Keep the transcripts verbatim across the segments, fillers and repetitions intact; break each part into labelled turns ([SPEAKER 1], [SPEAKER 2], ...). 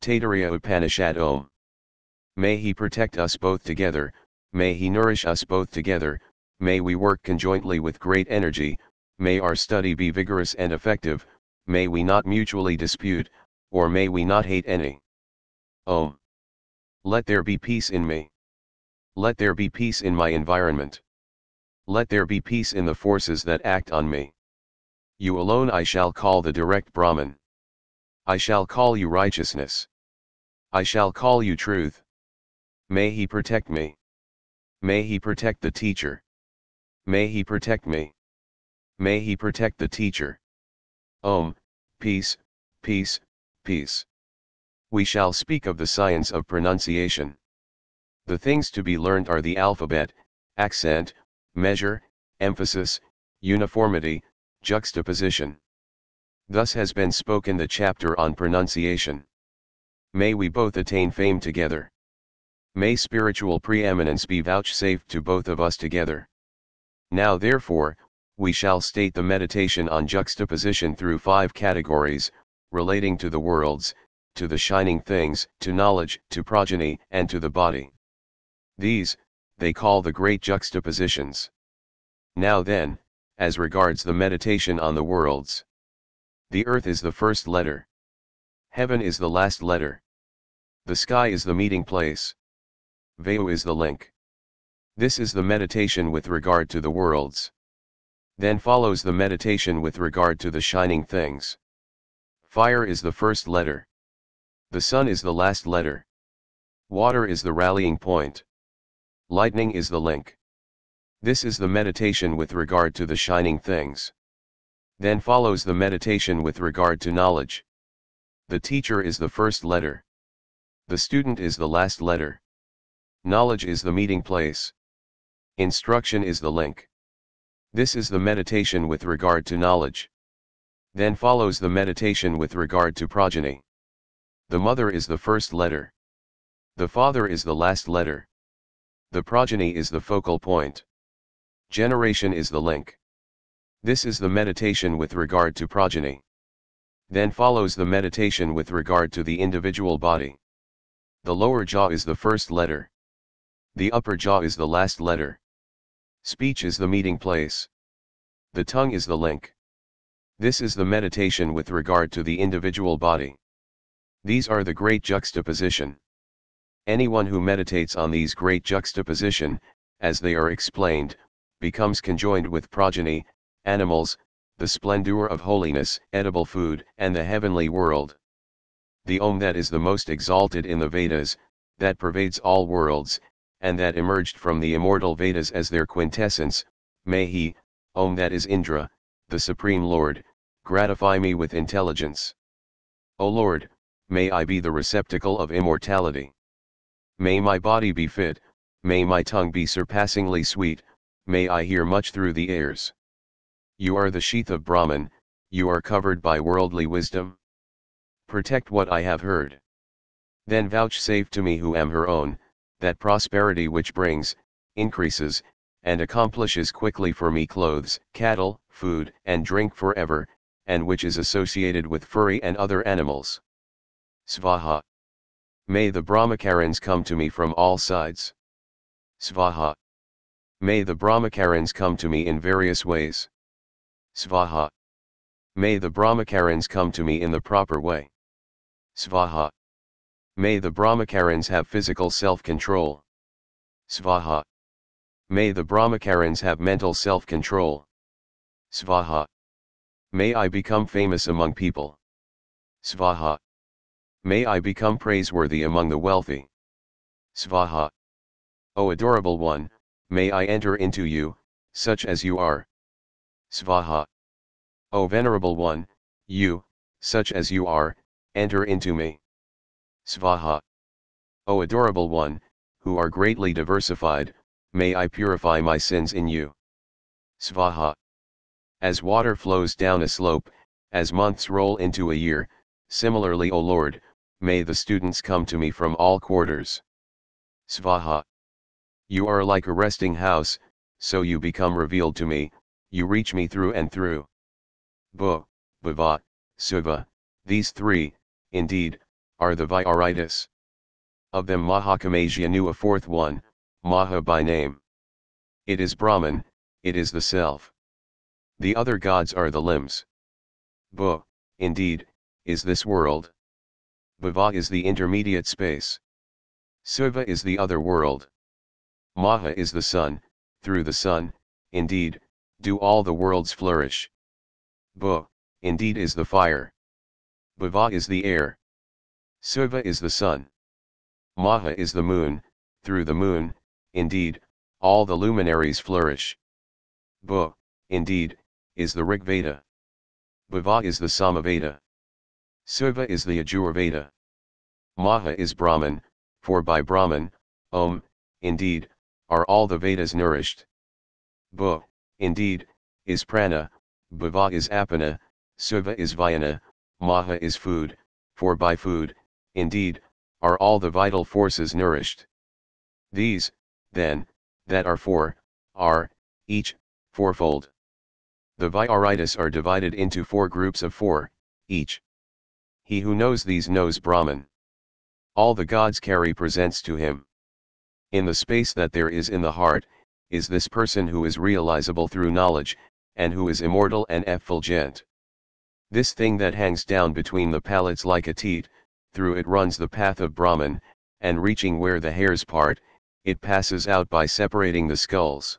[SPEAKER 1] Taittiriya Upanishad Om. May he protect us both together, may he nourish us both together, may we work conjointly with great energy, may our study be vigorous and effective, may we not mutually dispute, or may we not hate any. Om. Let there be peace in me. Let there be peace in my environment. Let there be peace in the forces that act on me. You alone I shall call the direct Brahman. I shall call you righteousness. I shall call you truth. May he protect me. May he protect the teacher. May he protect me. May he protect the teacher. Om, peace, peace, peace. We shall speak of the science of pronunciation. The things to be learned are the alphabet, accent, measure, emphasis, uniformity, juxtaposition. Thus has been spoken the chapter on pronunciation. May we both attain fame together. May spiritual preeminence be vouchsafed to both of us together. Now therefore, we shall state the meditation on juxtaposition through five categories, relating to the worlds, to the shining things, to knowledge, to progeny, and to the body. These, they call the great juxtapositions. Now then, as regards the meditation on the worlds. The earth is the first letter. Heaven is the last letter. The sky is the meeting place. Vayu is the link. This is the meditation with regard to the worlds. Then follows the meditation with regard to the shining things. Fire is the first letter. The sun is the last letter. Water is the rallying point. Lightning is the link. This is the meditation with regard to the shining things. Then follows the meditation with regard to knowledge. The teacher is the first letter. The student is the last letter. Knowledge is the meeting place. Instruction is the link. This is the meditation with regard to knowledge. Then follows the meditation with regard to progeny. The mother is the first letter. The father is the last letter. The progeny is the focal point. Generation is the link. This is the meditation with regard to progeny. Then follows the meditation with regard to the individual body. The lower jaw is the first letter. The upper jaw is the last letter. Speech is the meeting place. The tongue is the link. This is the meditation with regard to the individual body. These are the great juxtaposition. Anyone who meditates on these great juxtaposition, as they are explained, becomes conjoined with progeny, animals, the splendor of holiness, edible food, and the heavenly world. The Om that is the most exalted in the Vedas, that pervades all worlds, and that emerged from the immortal Vedas as their quintessence, may he, Om that is Indra, the Supreme Lord, gratify me with intelligence. O Lord, may I be the receptacle of immortality. May my body be fit, may my tongue be surpassingly sweet, may I hear much through the ears. You are the sheath of Brahman, you are covered by worldly wisdom. Protect what I have heard. Then vouchsafe to me who am her own, that prosperity which brings, increases, and accomplishes quickly for me clothes, cattle, food, and drink forever, and which is associated with furry and other animals. Svaha. May the Brahmacarans come to me from all sides. Svaha. May the Brahmacarans come to me in various ways. Svaha. May the Brahmacarans come to me in the proper way. Svaha. May the Brahmacarans have physical self-control. Svaha. May the Brahmacarans have mental self-control. Svaha. May I become famous among people. Svaha. May I become praiseworthy among the wealthy. Svaha. O adorable one, may I enter into you, such as you are. Svaha. O venerable one, you, such as you are, enter into me. Svaha. O adorable one, who are greatly diversified, may I purify my sins in you. Svaha. As water flows down a slope, as months roll into a year, similarly O Lord, may the students come to me from all quarters. Svaha. You are like a resting house, so you become revealed to me, you reach me through and through. Bu, Bhava, Suva, these three, indeed, are the Vyaritas. Of them Mahakamasya knew a fourth one, Maha by name. It is Brahman, it is the self. The other gods are the limbs. Bhu, indeed, is this world. Bhava is the intermediate space. Suva is the other world. Maha is the sun, through the sun, indeed, do all the worlds flourish. Bhu, indeed is the fire. Bhava is the air. Suva is the sun. Maha is the moon, through the moon, indeed, all the luminaries flourish. Bhu, indeed, is the Rigveda. Bhava is the Samaveda. Suva is the Ajurveda. Maha is Brahman, for by Brahman, Om, indeed, are all the Vedas nourished. Bhu, indeed, is Prana, Bhava is Apana, Suva is Vyana, Maha is food, for by food, indeed, are all the vital forces nourished. These, then, that are four, are, each, fourfold. The Vyaritas are divided into four groups of four, each. He who knows these knows Brahman. All the gods carry presents to him. In the space that there is in the heart, is this person who is realizable through knowledge, and who is immortal and effulgent. This thing that hangs down between the palates like a teat, through it runs the path of Brahman, and reaching where the hairs part, it passes out by separating the skulls.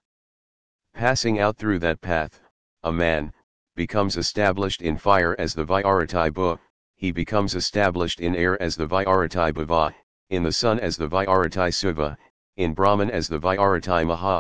[SPEAKER 1] Passing out through that path, a man, becomes established in fire as the Vyarati Bhu, he becomes established in air as the Vyarati Bhava, in the sun as the Vyarati Suva, in Brahman as the Vyarati Maha.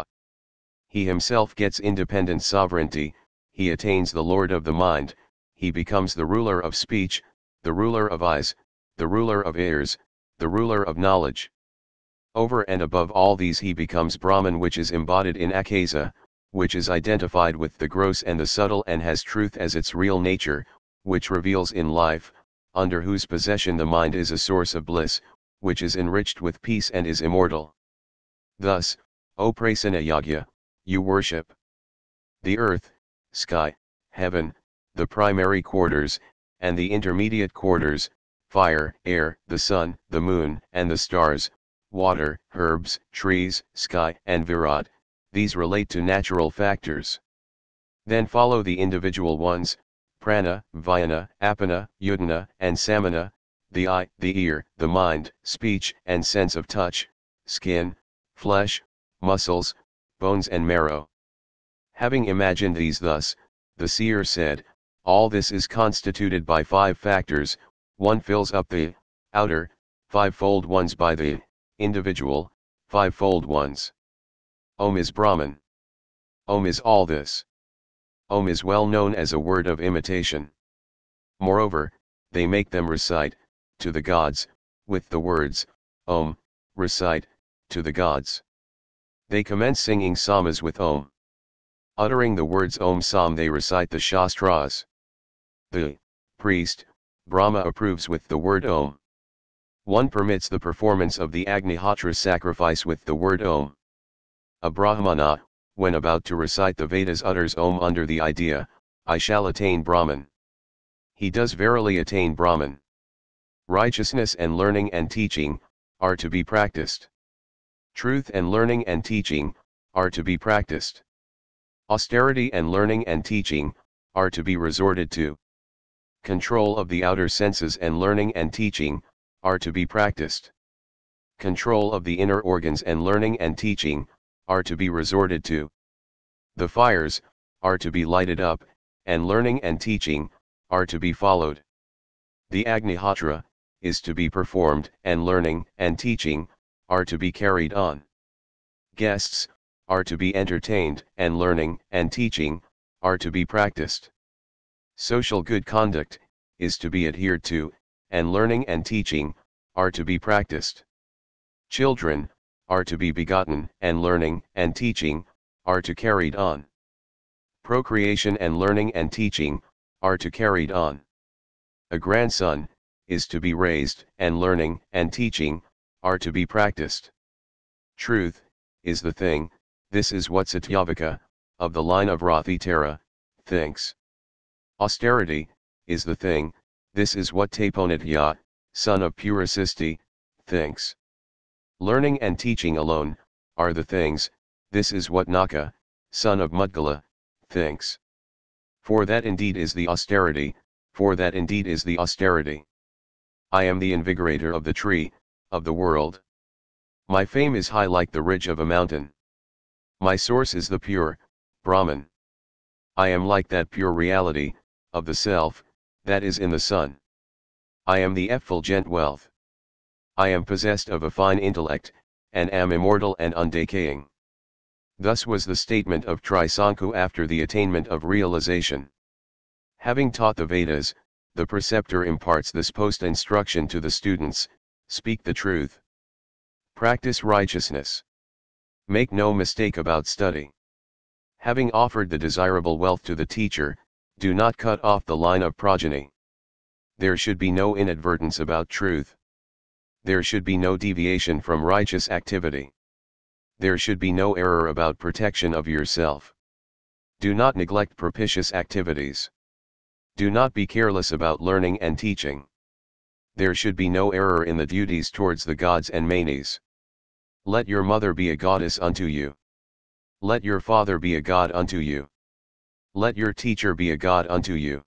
[SPEAKER 1] He himself gets independent sovereignty, he attains the lord of the mind, he becomes the ruler of speech, the ruler of eyes, the ruler of ears, the ruler of knowledge. Over and above all these he becomes Brahman, which is embodied in Akasa, which is identified with the gross and the subtle and has truth as its real nature, which reveals in life, under whose possession the mind is a source of bliss, which is enriched with peace and is immortal. Thus, O Prasanna Yagya, you worship the earth, sky, heaven, the primary quarters, and the intermediate quarters, fire, air, the sun, the moon, and the stars, water, herbs, trees, sky, and Virat. These relate to natural factors. Then follow the individual ones, Prana, Vyana, Apana, Udana, and Samana, the eye, the ear, the mind, speech and sense of touch, skin, flesh, muscles, bones and marrow. Having imagined these thus, the seer said, all this is constituted by five factors, one fills up the outer, five-fold ones by the individual, five-fold ones. Om is Brahman. Om is all this. Om is well known as a word of imitation. Moreover, they make them recite, to the gods, with the words, Om, recite, to the gods. They commence singing samas with Om. Uttering the words Om Sam they recite the Shastras. The priest, Brahma approves with the word Om. One permits the performance of the Agnihotra sacrifice with the word Om. A Brahmana, when about to recite the Vedas utters Om under the idea, I shall attain Brahman. He does verily attain Brahman. Righteousness and learning and teaching, are to be practiced. Truth and learning and teaching, are to be practiced. Austerity and learning and teaching, are to be resorted to. Control of the outer senses and learning and teaching, are to be practiced. Control of the inner organs and learning and teaching, are to be resorted to. The fires, are to be lighted up, and learning and teaching, are to be followed. The Agnihotra, is to be performed, and learning and teaching, are to be carried on. Guests, are to be entertained, and learning and teaching, are to be practiced. Social good conduct, is to be adhered to, and learning and teaching, are to be practiced. Children, are to be begotten, and learning and teaching, are to carried on. Procreation and learning and teaching, are to carried on. A grandson, is to be raised, and learning and teaching, are to be practiced. Truth, is the thing, this is what Satyavaka, of the line of Rathitara, thinks. Austerity, is the thing, this is what Taponitya, son of Purasisti, thinks. Learning and teaching alone are the things, this is what Naka, son of Mudgala, thinks. For that indeed is the austerity, for that indeed is the austerity. I am the invigorator of the tree, of the world. My fame is high like the ridge of a mountain. My source is the pure, Brahman. I am like that pure reality, of the self, that is in the sun. I am the effulgent wealth. I am possessed of a fine intellect, and am immortal and undecaying. Thus was the statement of Trisanku after the attainment of realization. Having taught the Vedas, the preceptor imparts this post-instruction to the students: speak the truth. Practice righteousness. Make no mistake about study. Having offered the desirable wealth to the teacher, do not cut off the line of progeny. There should be no inadvertence about truth. There should be no deviation from righteous activity. There should be no error about protection of yourself. Do not neglect propitious activities. Do not be careless about learning and teaching. There should be no error in the duties towards the gods and manes. Let your mother be a goddess unto you. Let your father be a god unto you. Let your teacher be a god unto you.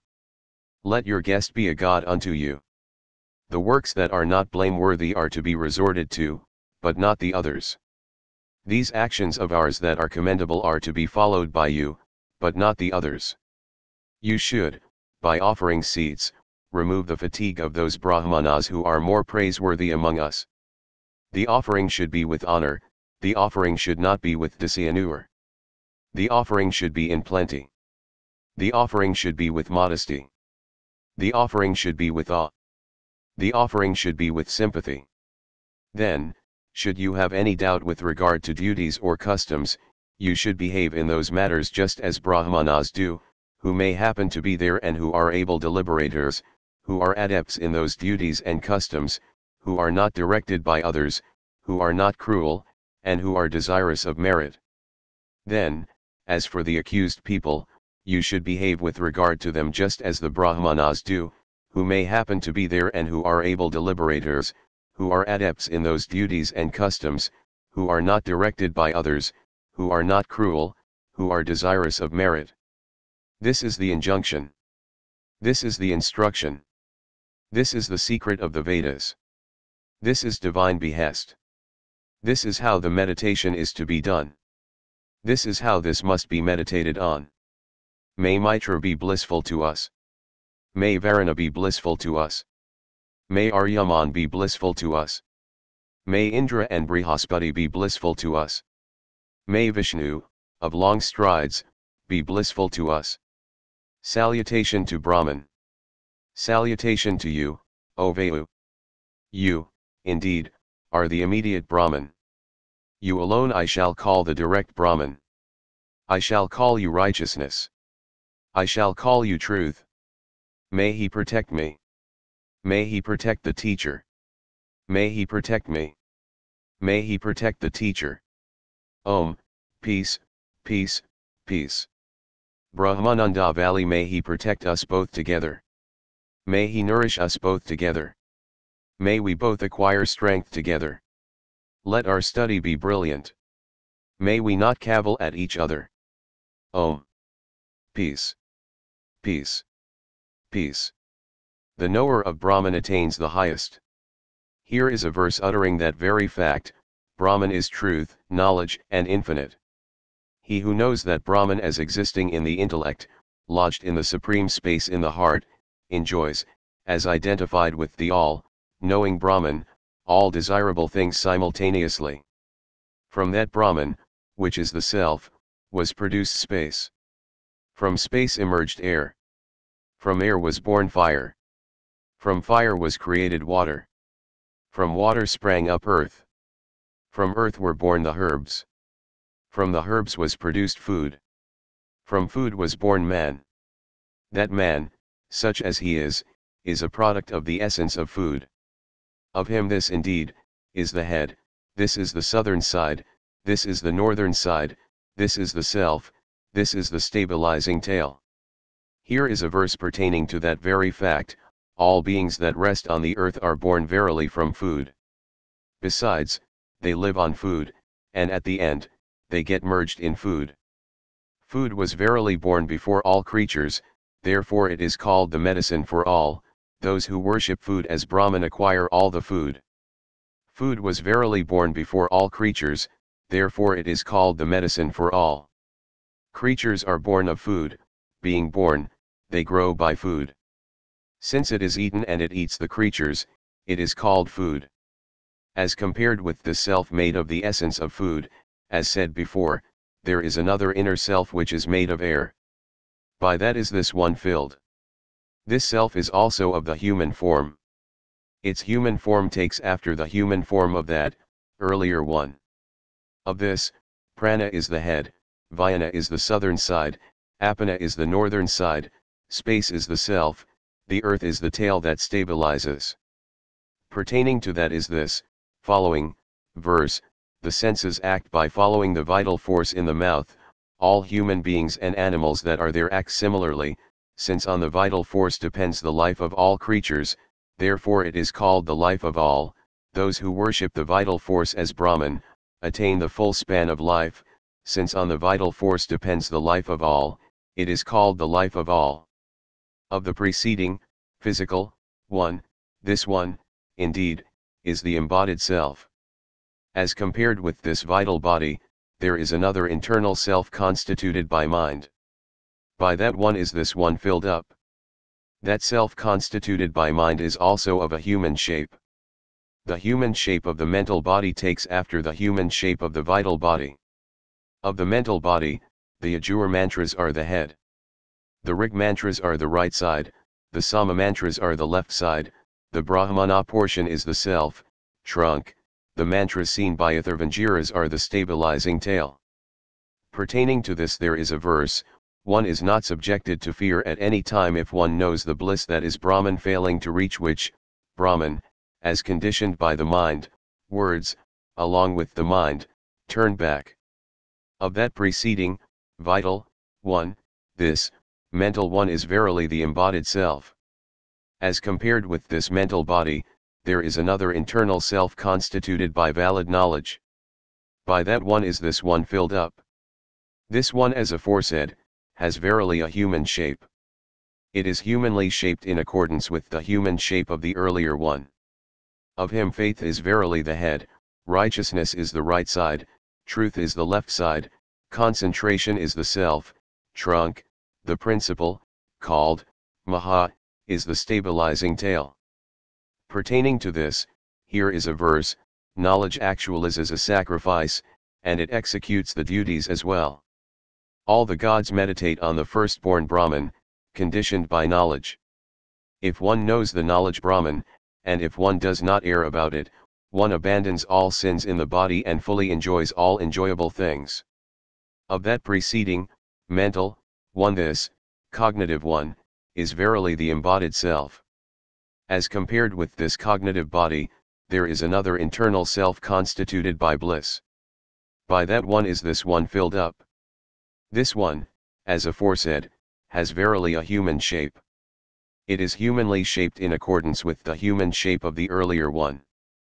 [SPEAKER 1] Let your guest be a god unto you. The works that are not blameworthy are to be resorted to, but not the others. These actions of ours that are commendable are to be followed by you, but not the others. You should, by offering seeds, remove the fatigue of those Brahmanas who are more praiseworthy among us. The offering should be with honor, the offering should not be with dishonor. The offering should be in plenty. The offering should be with modesty. The offering should be with awe. The offering should be with sympathy. Then, should you have any doubt with regard to duties or customs, you should behave in those matters just as Brahmanas do, who may happen to be there and who are able deliberators, who are adepts in those duties and customs, who are not directed by others, who are not cruel, and who are desirous of merit. Then, as for the accused people, you should behave with regard to them just as the Brahmanas do, who may happen to be there and who are able deliberators, who are adepts in those duties and customs, who are not directed by others, who are not cruel, who are desirous of merit. This is the injunction. This is the instruction. This is the secret of the Vedas. This is divine behest. This is how the meditation is to be done. This is how this must be meditated on. May Mitra be blissful to us. May Varuna be blissful to us. May Aryaman be blissful to us. May Indra and Brihaspati be blissful to us. May Vishnu, of long strides, be blissful to us. Salutation to Brahman. Salutation to you, O Vayu. You, indeed, are the immediate Brahman. You alone I shall call the direct Brahman. I shall call you righteousness. I shall call you truth. May he protect me. May he protect the teacher. May he protect me. May he protect the teacher. Om, peace, peace, peace. Brahmananda Valley, may he protect us both together. May he nourish us both together. May we both acquire strength together. Let our study be brilliant. May we not cavil at each other. Om. Peace. Peace. Peace. The knower of Brahman attains the highest. Here is a verse uttering that very fact: Brahman is truth, knowledge, and infinite. He who knows that Brahman as existing in the intellect, lodged in the supreme space in the heart, enjoys, as identified with the all, knowing Brahman, all desirable things simultaneously. From that Brahman, which is the self, was produced space. From space emerged air. From air was born fire. From fire was created water. From water sprang up earth. From earth were born the herbs. From the herbs was produced food. From food was born man. That man, such as he is, is a product of the essence of food. Of him this indeed, is the head, this is the southern side, this is the northern side, this is the self, this is the stabilizing tail. Here is a verse pertaining to that very fact: all beings that rest on the earth are born verily from food. Besides, they live on food, and at the end, they get merged in food. Food was verily born before all creatures, therefore it is called the medicine for all. Those who worship food as Brahman acquire all the food. Food was verily born before all creatures, therefore it is called the medicine for all. Creatures are born of food, being born, they grow by food. Since it is eaten and it eats the creatures, it is called food. As compared with the self made of the essence of food, as said before, there is another inner self which is made of air. By that is this one filled. This self is also of the human form. Its human form takes after the human form of that earlier one. Of this, prana is the head, vyana is the southern side, apana is the northern side, space is the self, the earth is the tail that stabilizes. Pertaining to that is this following verse: the senses act by following the vital force in the mouth. All human beings and animals that are there act similarly, since on the vital force depends the life of all creatures, therefore it is called the life of all. Those who worship the vital force as Brahman, attain the full span of life, since on the vital force depends the life of all, it is called the life of all. Of the preceding, physical, one, this one, indeed, is the embodied self. As compared with this vital body, there is another internal self constituted by mind. By that one is this one filled up. That self constituted by mind is also of a human shape. The human shape of the mental body takes after the human shape of the vital body. Of the mental body, the Ajur mantras are the head. The Rig mantras are the right side, the Sama mantras are the left side, the Brahmana portion is the self, trunk, the mantras seen by Atharvangiras are the stabilizing tail. Pertaining to this there is a verse: one is not subjected to fear at any time if one knows the bliss that is Brahman, failing to reach which, Brahman, as conditioned by the mind, words, along with the mind, turn back. Of that preceding, vital, one, this, mental one is verily the embodied self. As compared with this mental body, there is another internal self constituted by valid knowledge. By that one is this one filled up. This one, as aforesaid, has verily a human shape. It is humanly shaped in accordance with the human shape of the earlier one. Of him faith is verily the head, righteousness is the right side, truth is the left side, concentration is the self, trunk, the principle, called, Maha, is the stabilizing tail. Pertaining to this, here is a verse: knowledge actualizes a sacrifice, and it executes the duties as well. All the gods meditate on the firstborn Brahman, conditioned by knowledge. If one knows the knowledge Brahman, and if one does not err about it, one abandons all sins in the body and fully enjoys all enjoyable things. Of that preceding, mental, one, this, cognitive one, is verily the embodied self. As compared with this cognitive body, there is another internal self constituted by bliss. By that one is this one filled up. This one, as aforesaid, has verily a human shape. It is humanly shaped in accordance with the human shape of the earlier one.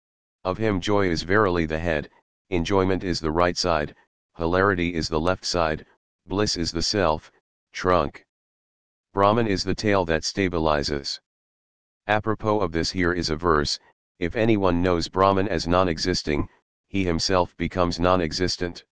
[SPEAKER 1] Of him joy is verily the head, enjoyment is the right side, hilarity is the left side, bliss is the self, trunk. Brahman is the tail that stabilizes. Apropos of this, here is a verse: if anyone knows Brahman as non-existing, he himself becomes non-existent.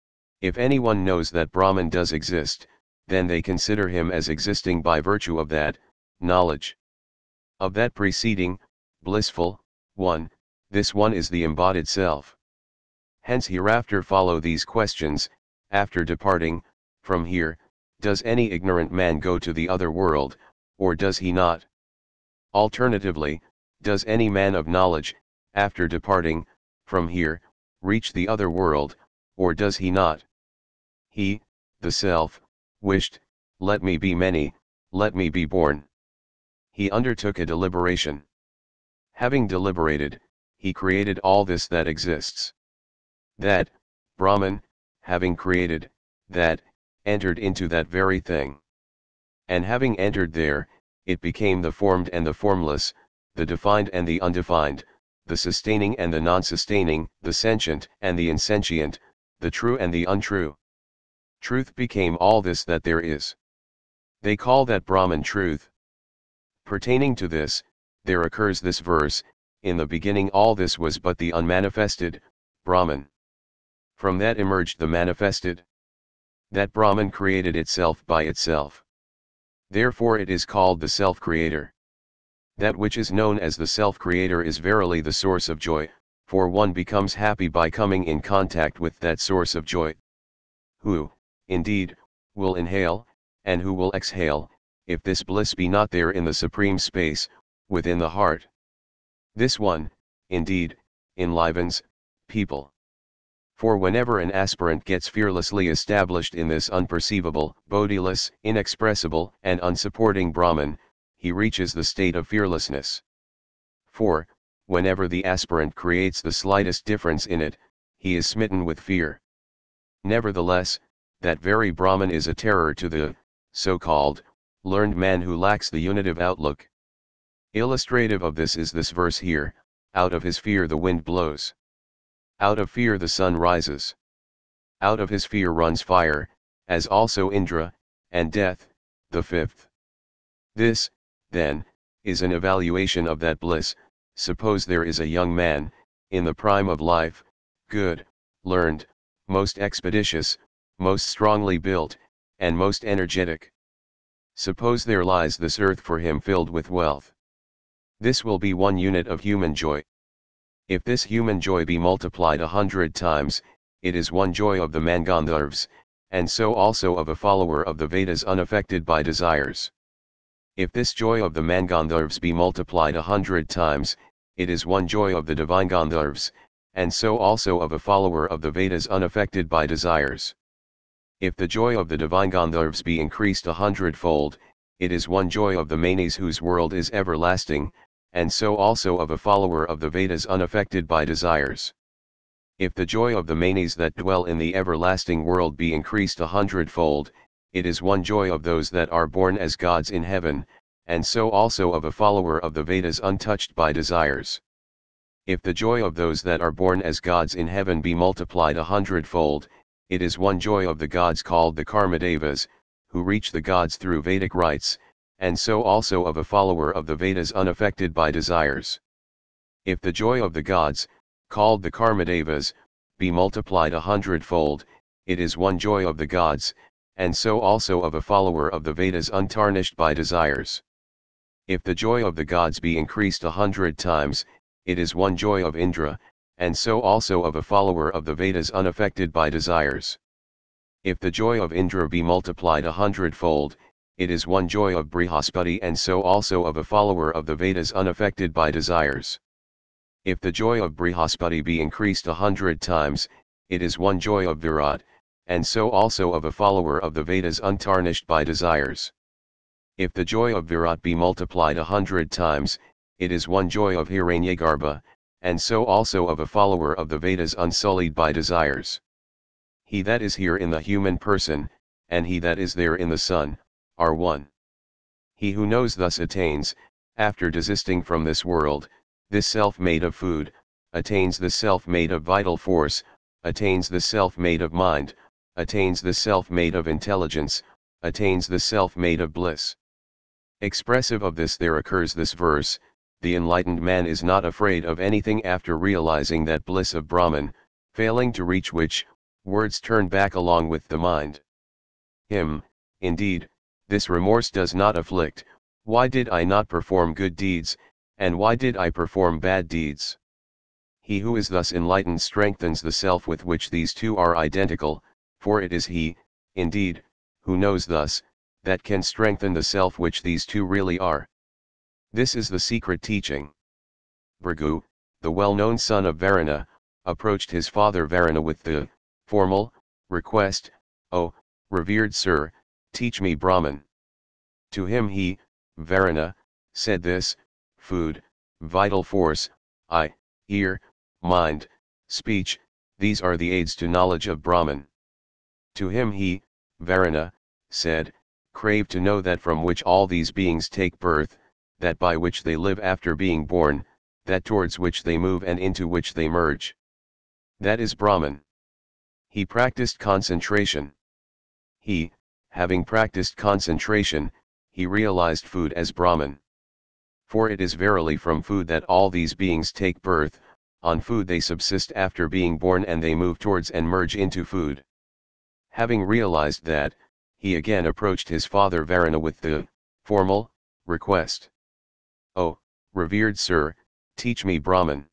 [SPEAKER 1] If anyone knows that Brahman does exist, then they consider him as existing by virtue of that knowledge. Of that preceding, blissful, one, this one is the embodied self. Hence hereafter follow these questions: after departing from here, does any ignorant man go to the other world, or does he not? Alternatively, does any man of knowledge, after departing from here, reach the other world, or does he not? He, the self, wished, let me be many, let me be born. He undertook a deliberation. Having deliberated, he created all this that exists. That, Brahman, having created, that, entered into that very thing. And having entered there, it became the formed and the formless, the defined and the undefined, the sustaining and the non-sustaining, the sentient and the insentient, the true and the untrue. Truth became all this that there is. They call that Brahman truth. Pertaining to this, there occurs this verse, in the beginning all this was but the unmanifested, Brahman. From that emerged the manifested. That Brahman created itself by itself. Therefore it is called the self-creator. That which is known as the self-creator is verily the source of joy, for one becomes happy by coming in contact with that source of joy. Who, indeed, will inhale, and who will exhale, if this bliss be not there in the supreme space, within the heart? This one, indeed, enlivens people. For whenever an aspirant gets fearlessly established in this unperceivable, bodiless, inexpressible, and unsupporting Brahman, he reaches the state of fearlessness. For, whenever the aspirant creates the slightest difference in it, he is smitten with fear. Nevertheless, that very Brahman is a terror to the, so-called, learned man who lacks the unitive outlook. Illustrative of this is this verse here, out of his fear the wind blows. Out of fear the sun rises. Out of his fear runs fire, as also Indra, and death, the fifth. This, then, is an evaluation of that bliss. Suppose there is a young man, in the prime of life, good, learned, most expeditious, most strongly built, and most energetic. Suppose there lies this earth for him filled with wealth. This will be one unit of human joy. If this human joy be multiplied a hundred times, it is one joy of the Mangandharvas, and so also of a follower of the Vedas unaffected by desires. If this joy of the Mangandharvas be multiplied a hundred times, it is one joy of the divine Gandharvas, and so also of a follower of the Vedas unaffected by desires. If the joy of the divine Gandharvas be increased a hundredfold, it is one joy of the Manis whose world is everlasting, and so also of a follower of the Vedas unaffected by desires. If the joy of the Manis that dwell in the everlasting world be increased a hundredfold, it is one joy of those that are born as gods in heaven, and so also of a follower of the Vedas untouched by desires. If the joy of those that are born as gods in heaven be multiplied a hundredfold, it is one joy of the gods called the Karmadevas, who reach the gods through Vedic rites, and so also of a follower of the Vedas unaffected by desires. If the joy of the gods, called the Karmadevas, be multiplied a hundredfold, it is one joy of the gods, and so also of a follower of the Vedas untarnished by desires. If the joy of the gods be increased a hundred times, it is one joy of Indra, and so also of a follower of the Vedas unaffected by desires. If the joy of Indra be multiplied a hundredfold, it is one joy of Brihaspati and so also of a follower of the Vedas unaffected by desires. If the joy of Brihaspati be increased a hundred times, it is one joy of Virat, and so also of a follower of the Vedas untarnished by desires. If the joy of Virat be multiplied a hundred times, it is one joy of Hiranyagarbha, and so also of a follower of the Vedas unsullied by desires. He that is here in the human person, and he that is there in the sun, are one. He who knows thus attains, after desisting from this world, this self made of food, attains the self made of vital force, attains the self made of mind, attains the self made of intelligence, attains the self made of bliss. Expressive of this there occurs this verse, the enlightened man is not afraid of anything after realizing that bliss of Brahman, failing to reach which, words turn back along with the mind. Him, indeed, this remorse does not afflict. Why did I not perform good deeds, and why did I perform bad deeds? He who is thus enlightened strengthens the self with which these two are identical, for it is he, indeed, who knows thus, that can strengthen the self which these two really are. This is the secret teaching. Bhrigu, the well-known son of Varuna, approached his father Varuna with the formal request, "O, revered sir, teach me Brahman." To him he, Varuna, said this: food, vital force, eye, ear, mind, speech, these are the aids to knowledge of Brahman. To him he, Varuna, said: crave to know that from which all these beings take birth, that by which they live after being born, that towards which they move and into which they merge. That is Brahman. He practiced concentration. He, having practiced concentration, he realized food as Brahman. For it is verily from food that all these beings take birth, on food they subsist after being born, and they move towards and merge into food. Having realized that, he again approached his father Varuna with the formal request. "Oh, revered sir, teach me Brahman."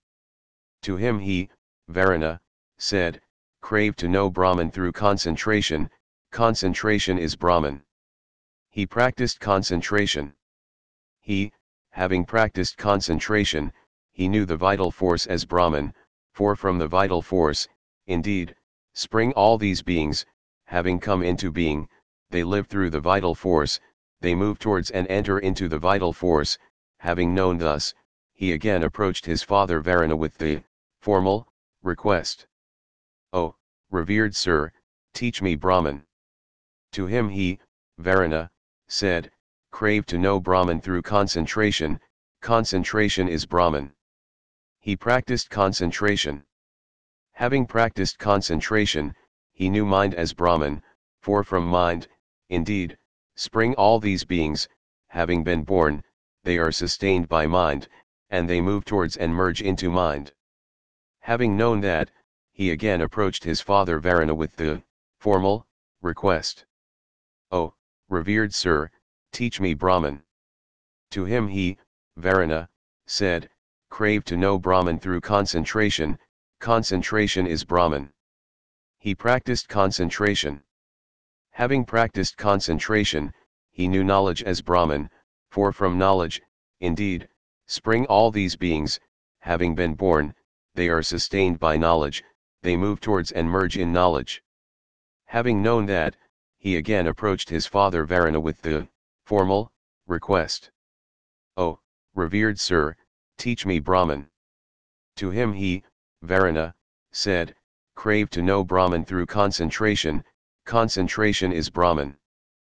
[SPEAKER 1] To him he, Varuna, said, "Crave to know Brahman through concentration, concentration is Brahman." He practiced concentration. He, having practiced concentration, he knew the vital force as Brahman, for from the vital force, indeed, spring all these beings, having come into being, they live through the vital force, they move towards and enter into the vital force. Having known thus, he again approached his father Varuna with the formal request. "Oh, revered sir, teach me Brahman." To him he, Varuna, said, "Crave to know Brahman through concentration, concentration is Brahman." He practiced concentration. Having practiced concentration, he knew mind as Brahman, for from mind, indeed, spring all these beings, having been born, they are sustained by mind, and they move towards and merge into mind. Having known that, he again approached his father Varuna with the formal request. "Oh, revered sir, teach me Brahman." To him he, Varuna, said, "Crave to know Brahman through concentration, concentration is Brahman." He practiced concentration. Having practiced concentration, he knew knowledge as Brahman, for from knowledge, indeed, spring all these beings, having been born, they are sustained by knowledge, they move towards and merge in knowledge. Having known that, he again approached his father Varuna with the formal request. "Oh, revered sir, teach me Brahman." To him he, Varuna, said, "Crave to know Brahman through concentration, concentration is Brahman."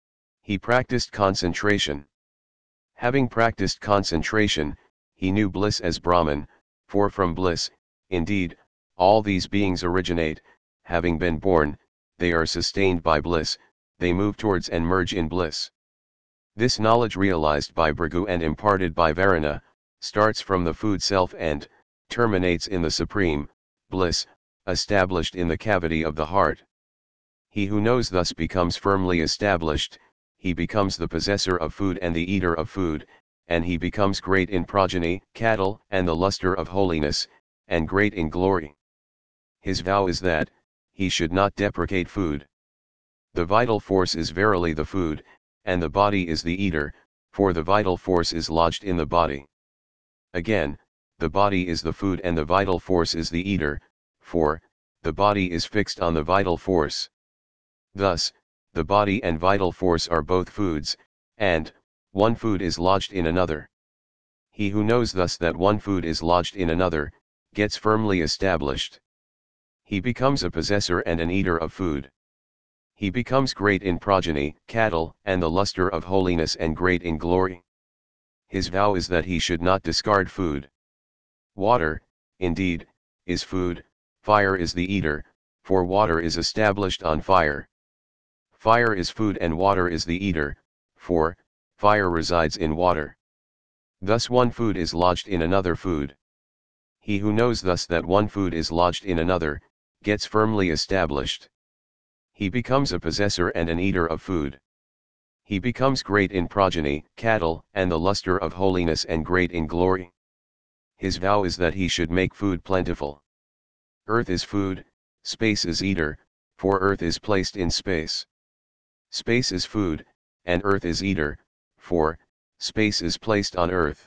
[SPEAKER 1] He practiced concentration. Having practiced concentration, he knew bliss as Brahman, for from bliss, indeed, all these beings originate, having been born, they are sustained by bliss, they move towards and merge in bliss. This knowledge realized by Bhrigu and imparted by Varuna, starts from the food self and terminates in the supreme bliss, established in the cavity of the heart. He who knows thus becomes firmly established, he becomes the possessor of food and the eater of food, and he becomes great in progeny, cattle, and the luster of holiness, and great in glory. His vow is that, he should not deprecate food. The vital force is verily the food, and the body is the eater, for the vital force is lodged in the body. Again, the body is the food and the vital force is the eater, for, the body is fixed on the vital force. Thus, the body and vital force are both foods, and, one food is lodged in another. He who knows thus that one food is lodged in another, gets firmly established. He becomes a possessor and an eater of food. He becomes great in progeny, cattle, and the luster of holiness and great in glory. His vow is that he should not discard food. Water, indeed, is food, fire is the eater, for water is established on fire. Fire is food and water is the eater, for, fire resides in water. Thus one food is lodged in another food. He who knows thus that one food is lodged in another, gets firmly established. He becomes a possessor and an eater of food. He becomes great in progeny, cattle, and the luster of holiness and great in glory. His vow is that he should make food plentiful. Earth is food, space is eater, for earth is placed in space. Space is food, and earth is eater, for, space is placed on earth.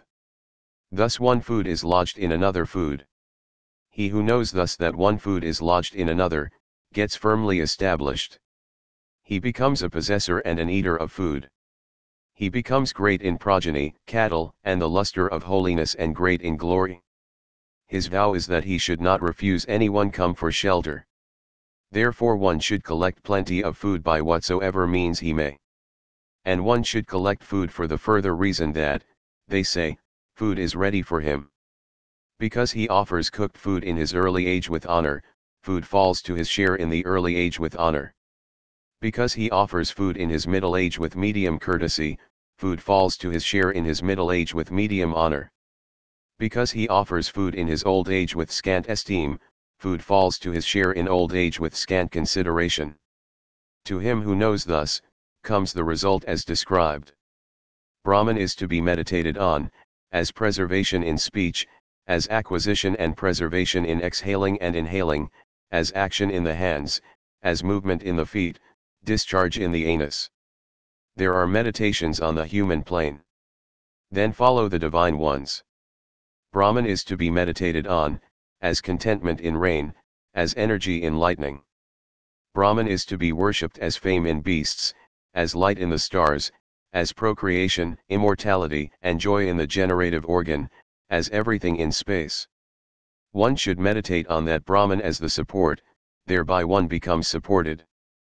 [SPEAKER 1] Thus one food is lodged in another food. He who knows thus that one food is lodged in another, gets firmly established. He becomes a possessor and an eater of food. He becomes great in progeny, cattle, and the luster of holiness and great in glory. His vow is that he should not refuse anyone come for shelter. Therefore one should collect plenty of food by whatsoever means he may. And one should collect food for the further reason that, they say, food is ready for him. Because he offers cooked food in his early age with honor, food falls to his share in the early age with honor. Because he offers food in his middle age with medium courtesy, food falls to his share in his middle age with medium honor. Because he offers food in his old age with scant esteem, food falls to his share in old age with scant consideration. To him who knows thus, comes the result as described. Brahman is to be meditated on, as preservation in speech, as acquisition and preservation in exhaling and inhaling, as action in the hands, as movement in the feet, discharge in the anus. There are meditations on the human plane. Then follow the divine ones. Brahman is to be meditated on, as contentment in rain, as energy in lightning. Brahman is to be worshipped as fame in beasts, as light in the stars, as procreation, immortality, and joy in the generative organ, as everything in space. One should meditate on that Brahman as the support, thereby one becomes supported.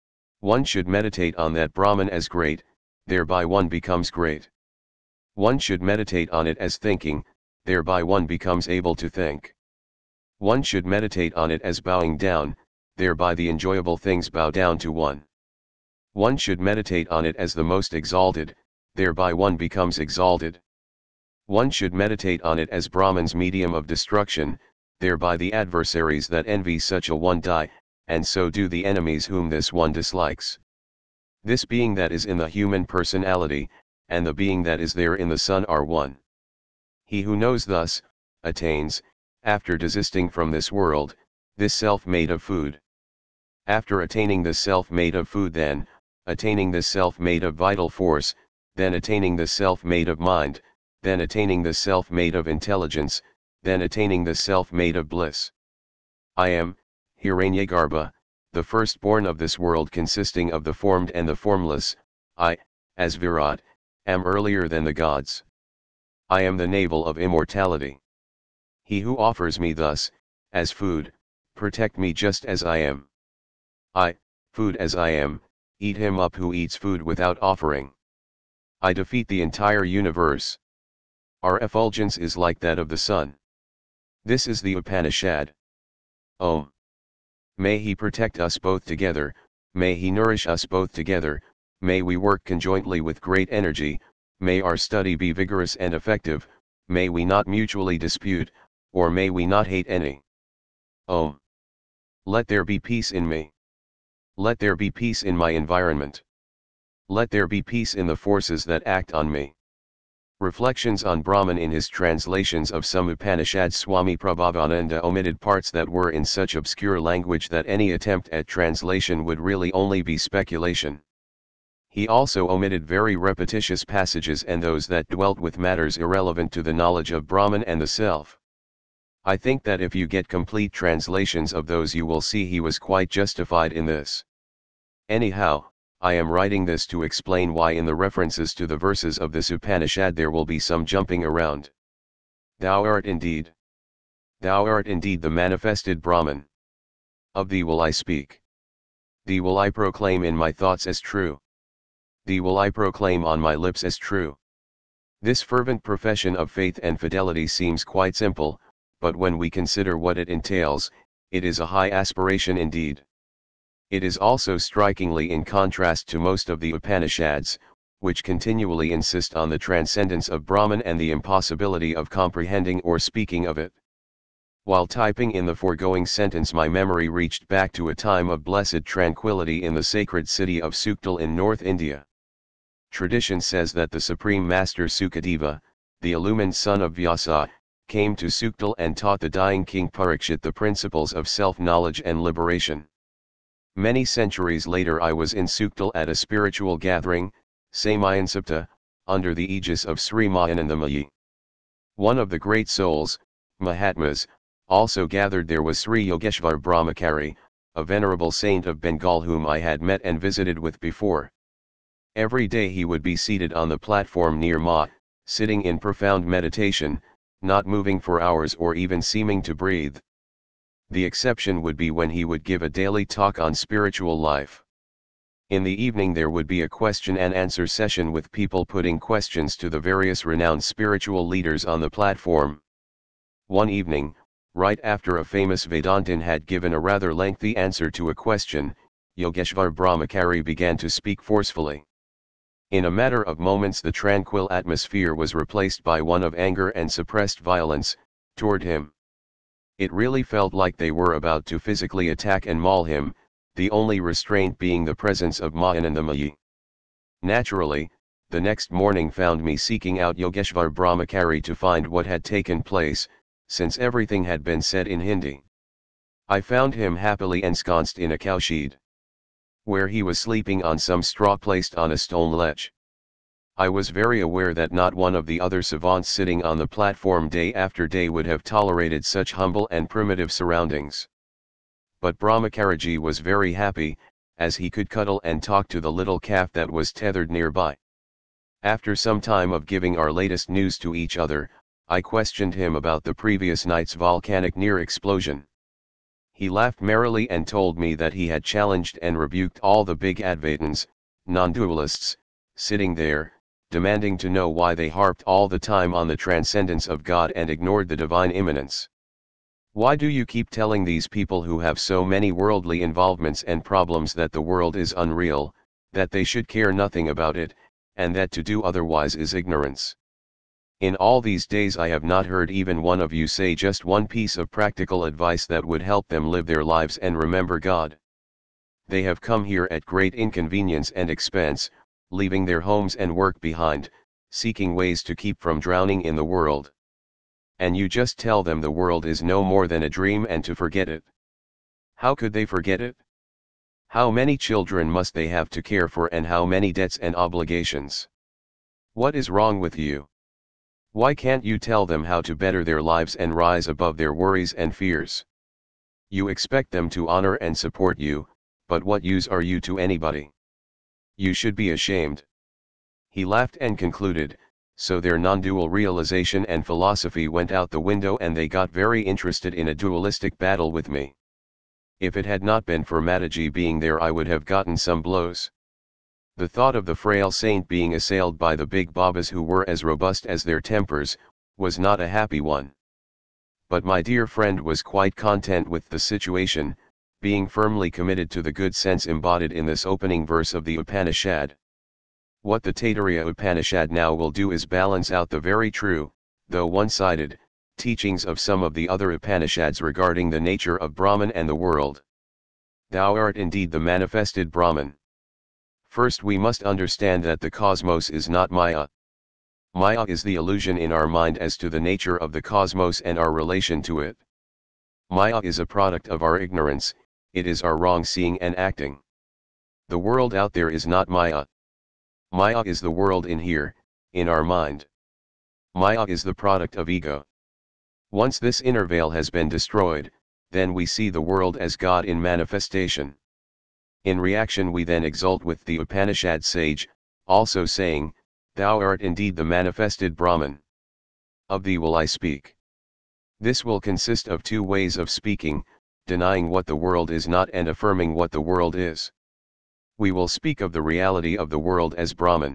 [SPEAKER 1] One should meditate on that Brahman as great, thereby one becomes great. One should meditate on it as thinking, thereby one becomes able to think. One should meditate on it as bowing down, thereby the enjoyable things bow down to one. One should meditate on it as the most exalted, thereby one becomes exalted. One should meditate on it as Brahman's medium of destruction, thereby the adversaries that envy such a one die, and so do the enemies whom this one dislikes. This being that is in the human personality, and the being that is there in the sun are one. He who knows thus, attains, after desisting from this world, this self made of food. After attaining this self made of food then, attaining this self made of vital force, then attaining this self made of mind, then attaining this self made of intelligence, then attaining this self made of bliss. I am, Hiranyagarbha, the firstborn of this world consisting of the formed and the formless. I, as Virat, am earlier than the gods. I am the navel of immortality. He who offers me thus, as food, protect me just as I am. I, food as I am, eat him up who eats food without offering. I defeat the entire universe. Our effulgence is like that of the sun. This is the Upanishad. Om. May he protect us both together, may he nourish us both together, may we work conjointly with great energy, may our study be vigorous and effective, may we not mutually dispute, or may we not hate any. Om. Let there be peace in me. Let there be peace in my environment. Let there be peace in the forces that act on me. Reflections on Brahman. In his translations of some Upanishads, Swami Prabhavananda omitted parts that were in such obscure language that any attempt at translation would really only be speculation. He also omitted very repetitious passages and those that dwelt with matters irrelevant to the knowledge of Brahman and the self. I think that if you get complete translations of those you will see he was quite justified in this. Anyhow, I am writing this to explain why in the references to the verses of this Upanishad there will be some jumping around. Thou art indeed. Thou art indeed the manifested Brahman. Of thee will I speak. Thee will I proclaim in my thoughts as true. Thee will I proclaim on my lips as true. This fervent profession of faith and fidelity seems quite simple, but when we consider what it entails, it is a high aspiration indeed. It is also strikingly in contrast to most of the Upanishads, which continually insist on the transcendence of Brahman and the impossibility of comprehending or speaking of it. While typing in the foregoing sentence, my memory reached back to a time of blessed tranquility in the sacred city of Suktal in North India. Tradition says that the Supreme Master Sukadeva, the illumined son of Vyasa, came to Suktal and taught the dying King Parikshit the principles of self-knowledge and liberation. Many centuries later I was in Suktal at a spiritual gathering, Samayansapta, under the aegis of Sri Mahanandamayi. One of the great souls, Mahatmas, also gathered there was Sri Yogeshvar Brahmachari, a venerable saint of Bengal whom I had met and visited with before. Every day he would be seated on the platform near Ma, sitting in profound meditation, not moving for hours or even seeming to breathe. The exception would be when he would give a daily talk on spiritual life. In the evening there would be a question and answer session with people putting questions to the various renowned spiritual leaders on the platform. One evening, right after a famous Vedantin had given a rather lengthy answer to a question, Yogeshvar Brahmachari began to speak forcefully. In a matter of moments the tranquil atmosphere was replaced by one of anger and suppressed violence toward him. It really felt like they were about to physically attack and maul him, the only restraint being the presence of Mahanandamayi. Naturally, the next morning found me seeking out Yogeshvar Brahmachari to find what had taken place, since everything had been said in Hindi. I found him happily ensconced in a cowshed, where he was sleeping on some straw placed on a stone ledge. I was very aware that not one of the other savants sitting on the platform day after day would have tolerated such humble and primitive surroundings. But Brahmakariji was very happy, as he could cuddle and talk to the little calf that was tethered nearby. After some time of giving our latest news to each other, I questioned him about the previous night's volcanic near explosion. He laughed merrily and told me that he had challenged and rebuked all the big Advaitins, non-dualists, sitting there, demanding to know why they harped all the time on the transcendence of God and ignored the divine immanence. Why do you keep telling these people who have so many worldly involvements and problems that the world is unreal, that they should care nothing about it, and that to do otherwise is ignorance? In all these days I have not heard even one of you say just one piece of practical advice that would help them live their lives and remember God. They have come here at great inconvenience and expense, leaving their homes and work behind, seeking ways to keep from drowning in the world. And you just tell them the world is no more than a dream and to forget it. How could they forget it? How many children must they have to care for and how many debts and obligations? What is wrong with you? Why can't you tell them how to better their lives and rise above their worries and fears? You expect them to honor and support you, but what use are you to anybody? You should be ashamed. He laughed and concluded, so their non-dual realization and philosophy went out the window and they got very interested in a dualistic battle with me. If it had not been for Mataji being there I would have gotten some blows. The thought of the frail saint being assailed by the big babas who were as robust as their tempers, was not a happy one. But my dear friend was quite content with the situation, being firmly committed to the good sense embodied in this opening verse of the Upanishad. What the Taittiriya Upanishad now will do is balance out the very true, though one-sided, teachings of some of the other Upanishads regarding the nature of Brahman and the world. Thou art indeed the manifested Brahman. First we must understand that the cosmos is not Maya. Maya is the illusion in our mind as to the nature of the cosmos and our relation to it. Maya is a product of our ignorance, it is our wrong seeing and acting. The world out there is not Maya. Maya is the world in here, in our mind. Maya is the product of ego. Once this inner veil has been destroyed, then we see the world as God in manifestation. In reaction we then exult with the Upanishad sage, also saying, Thou art indeed the manifested Brahman. Of thee will I speak. This will consist of two ways of speaking, denying what the world is not and affirming what the world is. We will speak of the reality of the world as Brahman.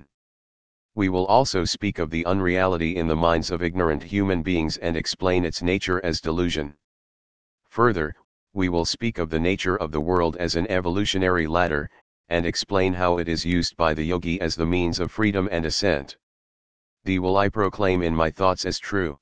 [SPEAKER 1] We will also speak of the unreality in the minds of ignorant human beings and explain its nature as delusion. Further, we will speak of the nature of the world as an evolutionary ladder, and explain how it is used by the yogi as the means of freedom and ascent. Thee will I proclaim in my thoughts as true.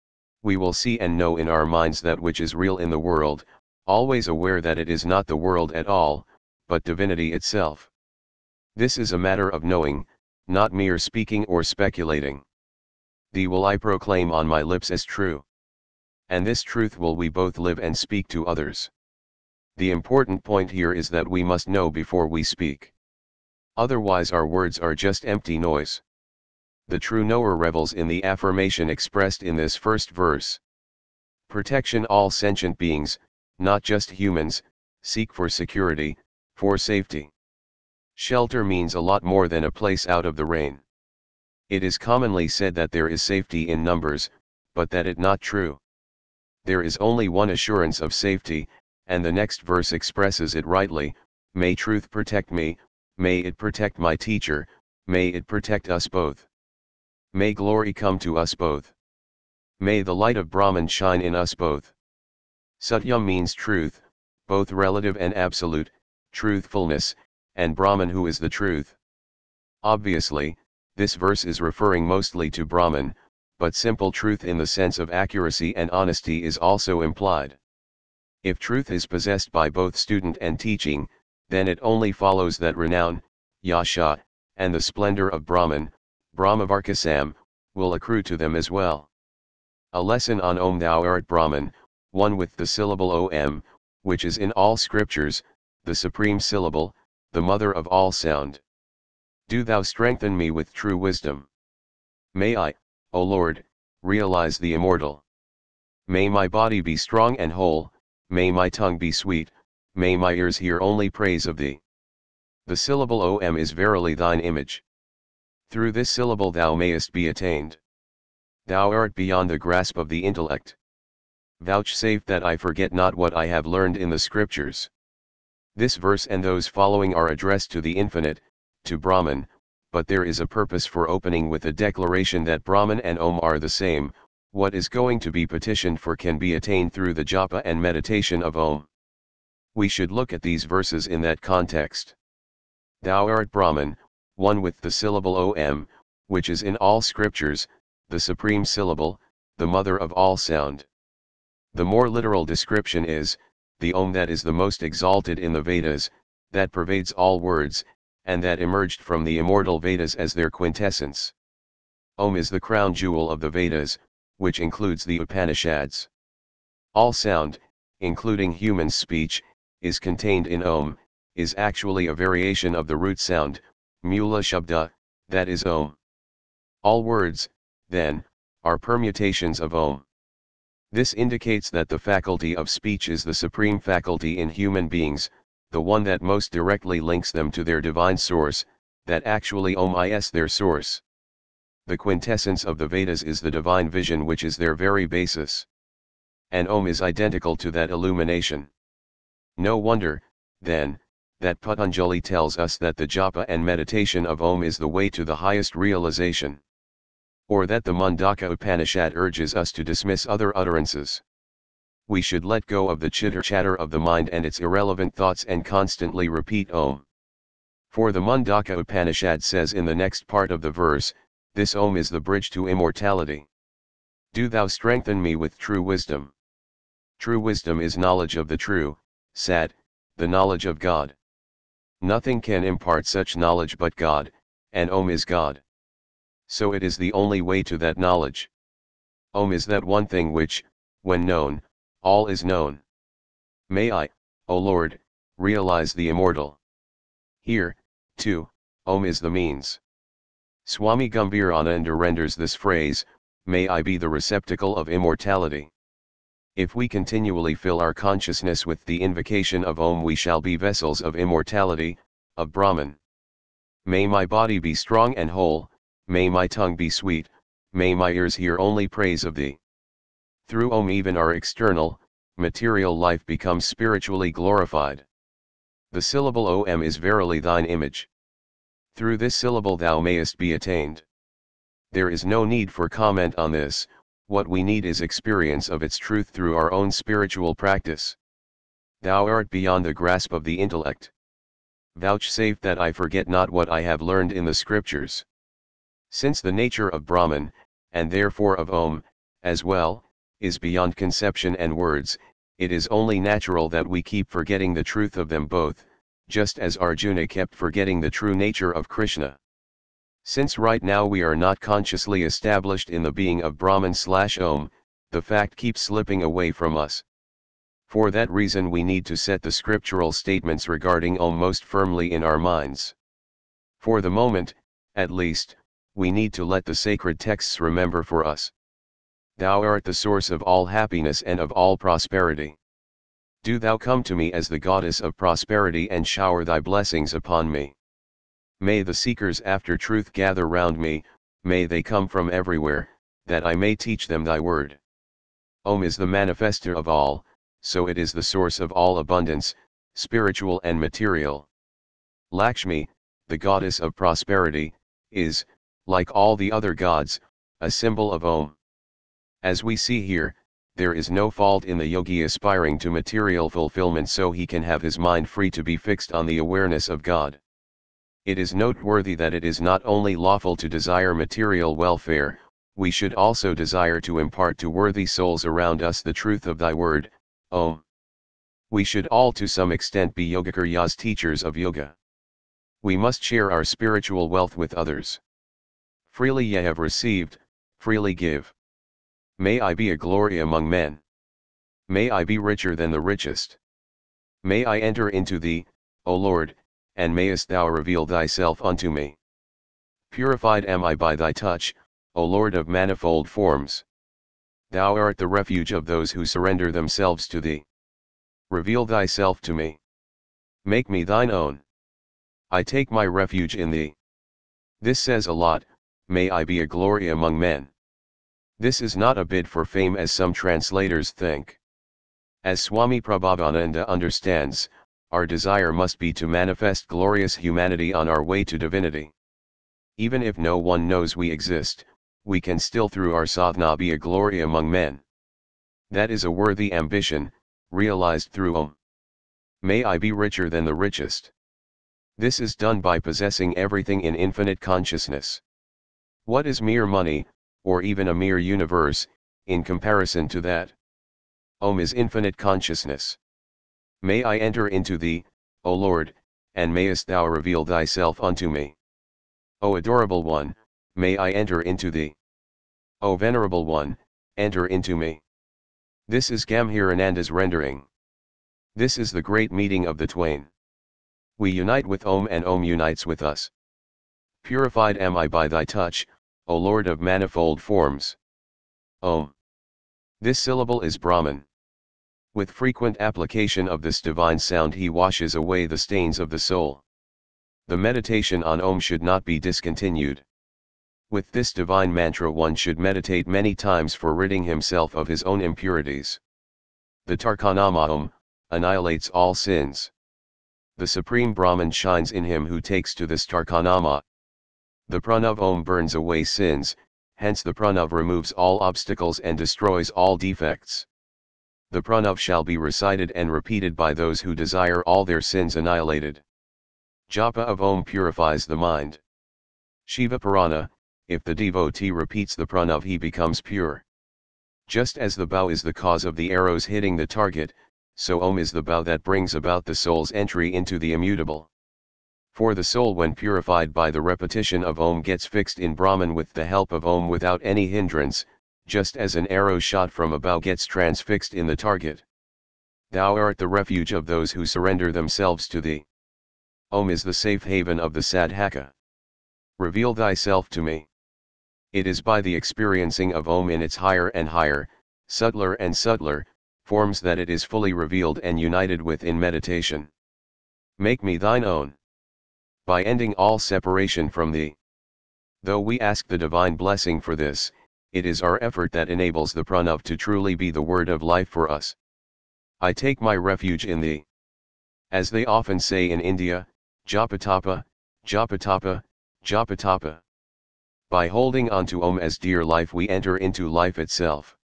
[SPEAKER 1] We will see and know in our minds that which is real in the world, always aware that it is not the world at all, but divinity itself. This is a matter of knowing, not mere speaking or speculating. Thee will I proclaim on my lips as true. And this truth will we both live and speak to others. The important point here is that we must know before we speak. Otherwise our words are just empty noise. The true knower revels in the affirmation expressed in this first verse. Protection all sentient beings, not just humans, seek for security, for safety. Shelter means a lot more than a place out of the rain. It is commonly said that there is safety in numbers, but that is not true. There is only one assurance of safety, and the next verse expresses it rightly, may truth protect me, may it protect my teacher, may it protect us both. May glory come to us both. May the light of Brahman shine in us both. Satyam means truth, both relative and absolute, truthfulness, and Brahman who is the truth. Obviously, this verse is referring mostly to Brahman, but simple truth in the sense of accuracy and honesty is also implied. If truth is possessed by both student and teaching, then it only follows that renown, yasha, and the splendor of Brahman, Brahmavarkasam, will accrue to them as well. A lesson on Om. Thou art Brahman, one with the syllable Om, which is in all scriptures, the supreme syllable, the mother of all sound. Do thou strengthen me with true wisdom. May I, O Lord, realize the immortal. May my body be strong and whole, may my tongue be sweet, may my ears hear only praise of thee. The syllable Om is verily thine image. Through this syllable thou mayest be attained. Thou art beyond the grasp of the intellect. Vouchsafe that I forget not what I have learned in the scriptures. This verse and those following are addressed to the infinite, to Brahman, but there is a purpose for opening with a declaration that Brahman and Om are the same. What is going to be petitioned for can be attained through the japa and meditation of Om. We should look at these verses in that context. Thou art Brahman, one with the syllable Om, which is in all scriptures, the supreme syllable, the mother of all sound. The more literal description is, the Om that is the most exalted in the Vedas, that pervades all words, and that emerged from the immortal Vedas as their quintessence. Om is the crown jewel of the Vedas, which includes the Upanishads. All sound, including human speech, is contained in Om, is actually a variation of the root sound, Mula Shabda, that is Om. All words, then, are permutations of Om. This indicates that the faculty of speech is the supreme faculty in human beings, the one that most directly links them to their divine source, that actually Om is their source. The quintessence of the Vedas is the divine vision which is their very basis. And Om is identical to that illumination. No wonder, then, that Patanjali tells us that the japa and meditation of Om is the way to the highest realization. Or that the Mundaka Upanishad urges us to dismiss other utterances. We should let go of the chitter-chatter of the mind and its irrelevant thoughts and constantly repeat Om. For the Mundaka Upanishad says in the next part of the verse, this Om is the bridge to immortality. Do thou strengthen me with true wisdom. True wisdom is knowledge of the true, Sat, the knowledge of God. Nothing can impart such knowledge but God, and Om is God. So it is the only way to that knowledge. Om is that one thing which, when known, all is known. May I, O Lord, realize the immortal. Here, too, Om is the means. Swami Gambhirananda renders this phrase, may I be the receptacle of immortality. If we continually fill our consciousness with the invocation of Om, we shall be vessels of immortality, of Brahman. May my body be strong and whole, may my tongue be sweet, may my ears hear only praise of thee. Through Om even our external, material life becomes spiritually glorified. The syllable Om is verily thine image. Through this syllable thou mayest be attained. There is no need for comment on this, what we need is experience of its truth through our own spiritual practice. Thou art beyond the grasp of the intellect. Vouchsafe that I forget not what I have learned in the scriptures. Since the nature of Brahman, and therefore of Om, as well, is beyond conception and words, it is only natural that we keep forgetting the truth of them both, just as Arjuna kept forgetting the true nature of Krishna. Since right now we are not consciously established in the being of Brahman slash Om, the fact keeps slipping away from us. For that reason we need to set the scriptural statements regarding Om most firmly in our minds. For the moment, at least, we need to let the sacred texts remember for us. Thou art the source of all happiness and of all prosperity. Do thou come to me as the goddess of prosperity and shower thy blessings upon me. May the seekers after truth gather round me, may they come from everywhere, that I may teach them thy word. Om is the manifester of all, so it is the source of all abundance, spiritual and material. Lakshmi, the goddess of prosperity, is, like all the other gods, a symbol of Om. As we see here, there is no fault in the yogi aspiring to material fulfillment so he can have his mind free to be fixed on the awareness of God. It is noteworthy that it is not only lawful to desire material welfare, we should also desire to impart to worthy souls around us the truth of thy word, Om. We should all to some extent be Yogacaryas, teachers of yoga. We must share our spiritual wealth with others. Freely ye have received, freely give. May I be a glory among men. May I be richer than the richest. May I enter into thee, O Lord, and mayest thou reveal thyself unto me. Purified am I by thy touch, O Lord of manifold forms. Thou art the refuge of those who surrender themselves to thee. Reveal thyself to me. Make me thine own. I take my refuge in thee. This says a lot, may I be a glory among men. This is not a bid for fame as some translators think. As Swami Prabhavananda understands, our desire must be to manifest glorious humanity on our way to divinity. Even if no one knows we exist, we can still through our sadhana be a glory among men. That is a worthy ambition, realized through Om. May I be richer than the richest. This is done by possessing everything in infinite consciousness. What is mere money, or even a mere universe, in comparison to that? Om is infinite consciousness. May I enter into thee, O Lord, and mayest thou reveal thyself unto me. O adorable one, may I enter into thee. O venerable one, enter into me. This is Gambhirananda's rendering. This is the great meeting of the twain. We unite with Om and Om unites with us. Purified am I by thy touch, O Lord of manifold forms. Om. This syllable is Brahman. With frequent application of this divine sound he washes away the stains of the soul. The meditation on Om should not be discontinued. With this divine mantra one should meditate many times for ridding himself of his own impurities. The Tarkanama Om annihilates all sins. The Supreme Brahman shines in him who takes to this Tarkanama. The Pranav Om burns away sins, hence the Pranav removes all obstacles and destroys all defects. The Pranav shall be recited and repeated by those who desire all their sins annihilated. Japa of Om purifies the mind. Shiva Purana, if the devotee repeats the Pranav he becomes pure. Just as the bow is the cause of the arrows hitting the target, so Om is the bow that brings about the soul's entry into the immutable. For the soul when purified by the repetition of Om gets fixed in Brahman with the help of Om without any hindrance, just as an arrow shot from a bow gets transfixed in the target. Thou art the refuge of those who surrender themselves to thee. Om is the safe haven of the sadhaka. Reveal thyself to me. It is by the experiencing of Om in its higher and higher, subtler and subtler, forms that it is fully revealed and united with in meditation. Make me thine own. By ending all separation from thee. Though we ask the divine blessing for this, it is our effort that enables the Pranav to truly be the word of life for us. I take my refuge in thee. As they often say in India, Japatapa, Japatapa, Japatapa. By holding on to Om as dear life we enter into life itself.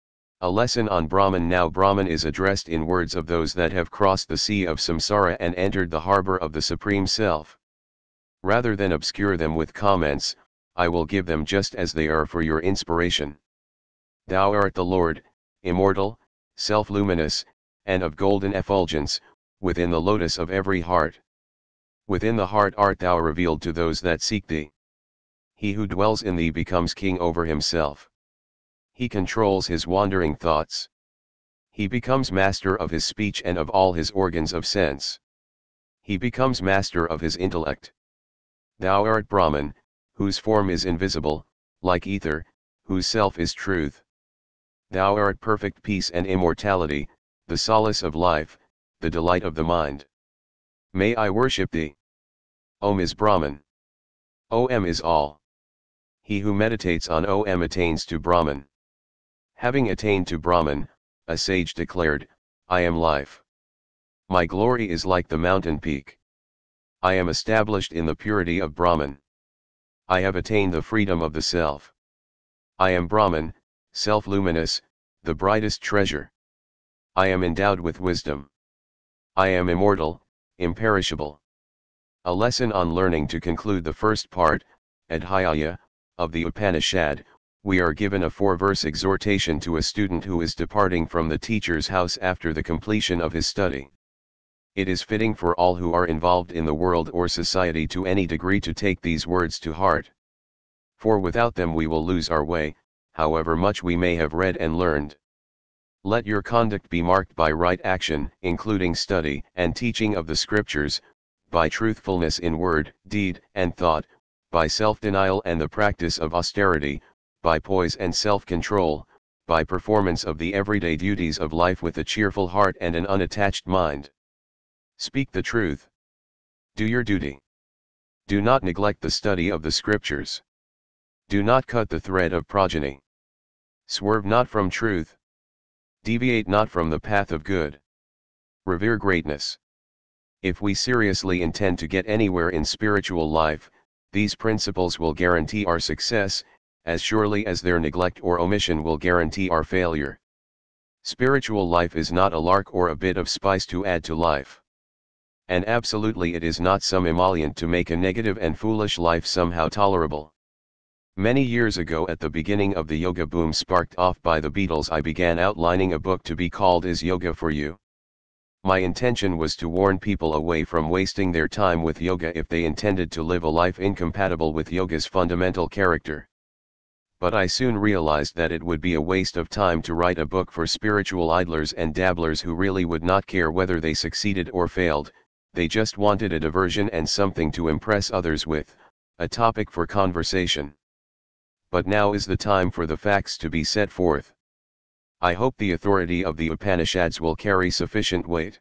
[SPEAKER 1] A lesson on Brahman. Now Brahman is addressed in words of those that have crossed the sea of samsara and entered the harbor of the Supreme Self. Rather than obscure them with comments, I will give them just as they are for your inspiration. Thou art the Lord, immortal, self-luminous, and of golden effulgence, within the lotus of every heart. Within the heart art thou revealed to those that seek thee. He who dwells in thee becomes king over himself. He controls his wandering thoughts. He becomes master of his speech and of all his organs of sense. He becomes master of his intellect. Thou art Brahman, whose form is invisible, like ether, whose self is truth. Thou art perfect peace and immortality, the solace of life, the delight of the mind. May I worship thee. Om is Brahman. Om is all. He who meditates on Om attains to Brahman. Having attained to Brahman, a sage declared, I am life. My glory is like the mountain peak. I am established in the purity of Brahman. I have attained the freedom of the self. I am Brahman, self-luminous, the brightest treasure. I am endowed with wisdom. I am immortal, imperishable. A lesson on learning. To conclude the first part, Adhyaya, of the Upanishad, we are given a four-verse exhortation to a student who is departing from the teacher's house after the completion of his study. It is fitting for all who are involved in the world or society to any degree to take these words to heart. For without them we will lose our way, however much we may have read and learned. Let your conduct be marked by right action, including study and teaching of the scriptures, by truthfulness in word, deed, and thought, by self-denial and the practice of austerity, by poise and self-control, by performance of the everyday duties of life with a cheerful heart and an unattached mind. Speak the truth. Do your duty. Do not neglect the study of the scriptures. Do not cut the thread of progeny. Swerve not from truth. Deviate not from the path of good. Revere greatness. If we seriously intend to get anywhere in spiritual life, these principles will guarantee our success, as surely as their neglect or omission will guarantee our failure. Spiritual life is not a lark or a bit of spice to add to life. And absolutely it is not some emollient to make a negative and foolish life somehow tolerable. Many years ago, at the beginning of the yoga boom sparked off by the Beatles, I began outlining a book to be called Is Yoga for You? My intention was to warn people away from wasting their time with yoga if they intended to live a life incompatible with yoga's fundamental character. But I soon realized that it would be a waste of time to write a book for spiritual idlers and dabblers who really would not care whether they succeeded or failed. They just wanted a diversion and something to impress others with, a topic for conversation. But now is the time for the facts to be set forth. I hope the authority of the Upanishads will carry sufficient weight.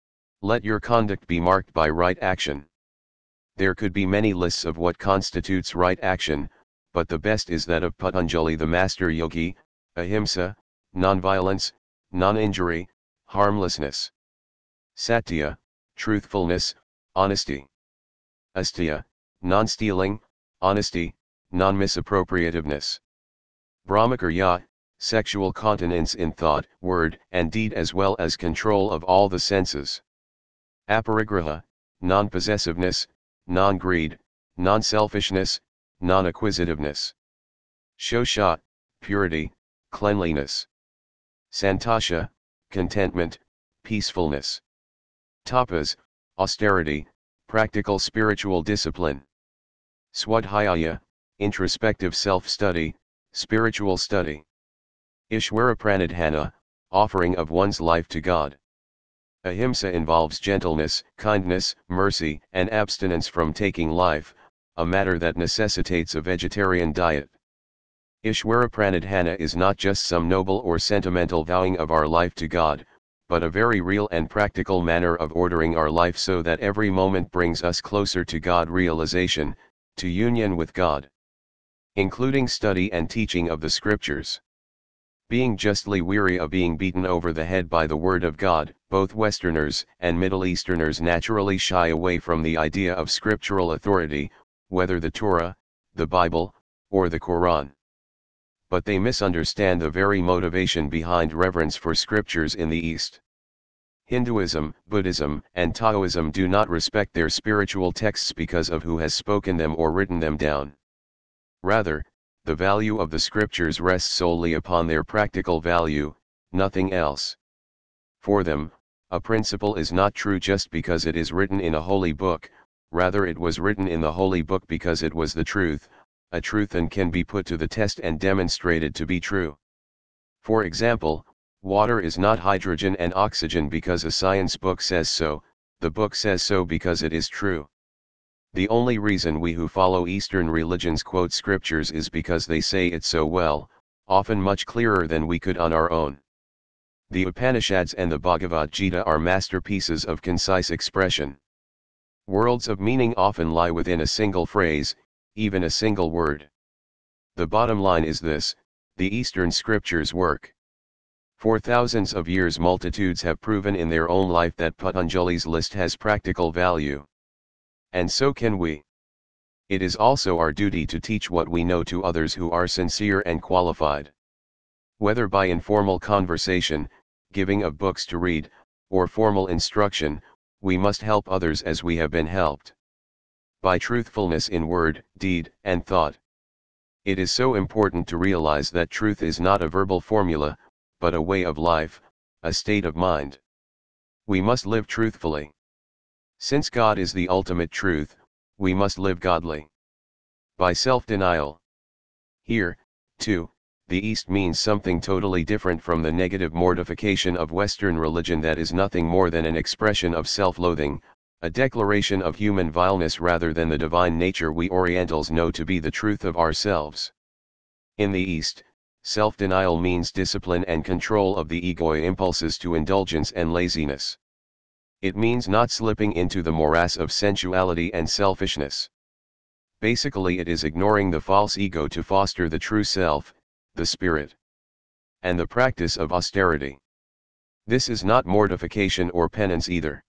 [SPEAKER 1] Let your conduct be marked by right action. There could be many lists of what constitutes right action, but the best is that of Patanjali, the master yogi: ahimsa, non-violence, non-injury, harmlessness; satya, truthfulness, honesty; asteya, non-stealing, honesty, non-misappropriativeness; brahmacharya, sexual continence in thought, word, and deed, as well as control of all the senses; aparigraha, non-possessiveness, non-greed, non-selfishness, non-acquisitiveness; shosha, purity, cleanliness; santosha, contentment, peacefulness; tapas, austerity, practical spiritual discipline; swadhyaya, introspective self-study, spiritual study; ishvara pranidhana, offering of one's life to God. Ahimsa involves gentleness, kindness, mercy, and abstinence from taking life, a matter that necessitates a vegetarian diet. Ishvara pranidhana is not just some noble or sentimental vowing of our life to God, but a very real and practical manner of ordering our life so that every moment brings us closer to God realization, to union with God. Including study and teaching of the scriptures. Being justly weary of being beaten over the head by the word of God, both Westerners and Middle Easterners naturally shy away from the idea of scriptural authority, whether the Torah, the Bible, or the Quran. But they misunderstand the very motivation behind reverence for scriptures in the East. Hinduism, Buddhism, and Taoism do not respect their spiritual texts because of who has spoken them or written them down. Rather, the value of the scriptures rests solely upon their practical value, nothing else. For them, a principle is not true just because it is written in a holy book, rather it was written in the holy book because it was the truth, a truth and can be put to the test and demonstrated to be true. For example, water is not hydrogen and oxygen because a science book says so, the book says so because it is true. The only reason we who follow Eastern religions quote scriptures is because they say it so well, often much clearer than we could on our own. The Upanishads and the Bhagavad Gita are masterpieces of concise expression. Worlds of meaning often lie within a single phrase, even a single word. The bottom line is this: the Eastern scriptures work. For thousands of years multitudes have proven in their own life that Patanjali's list has practical value. And so can we. It is also our duty to teach what we know to others who are sincere and qualified. Whether by informal conversation, giving of books to read, or formal instruction, we must help others as we have been helped. By truthfulness in word, deed, and thought. It is so important to realize that truth is not a verbal formula, but a way of life, a state of mind. We must live truthfully. Since God is the ultimate truth, we must live godly. By self-denial. Here, too, the East means something totally different from the negative mortification of Western religion that is nothing more than an expression of self-loathing, a declaration of human vileness rather than the divine nature we Orientals know to be the truth of ourselves. In the East, self-denial means discipline and control of the ego impulses to indulgence and laziness. It means not slipping into the morass of sensuality and selfishness. Basically, it is ignoring the false ego to foster the true self, the spirit, and the practice of austerity. This is not mortification or penance either.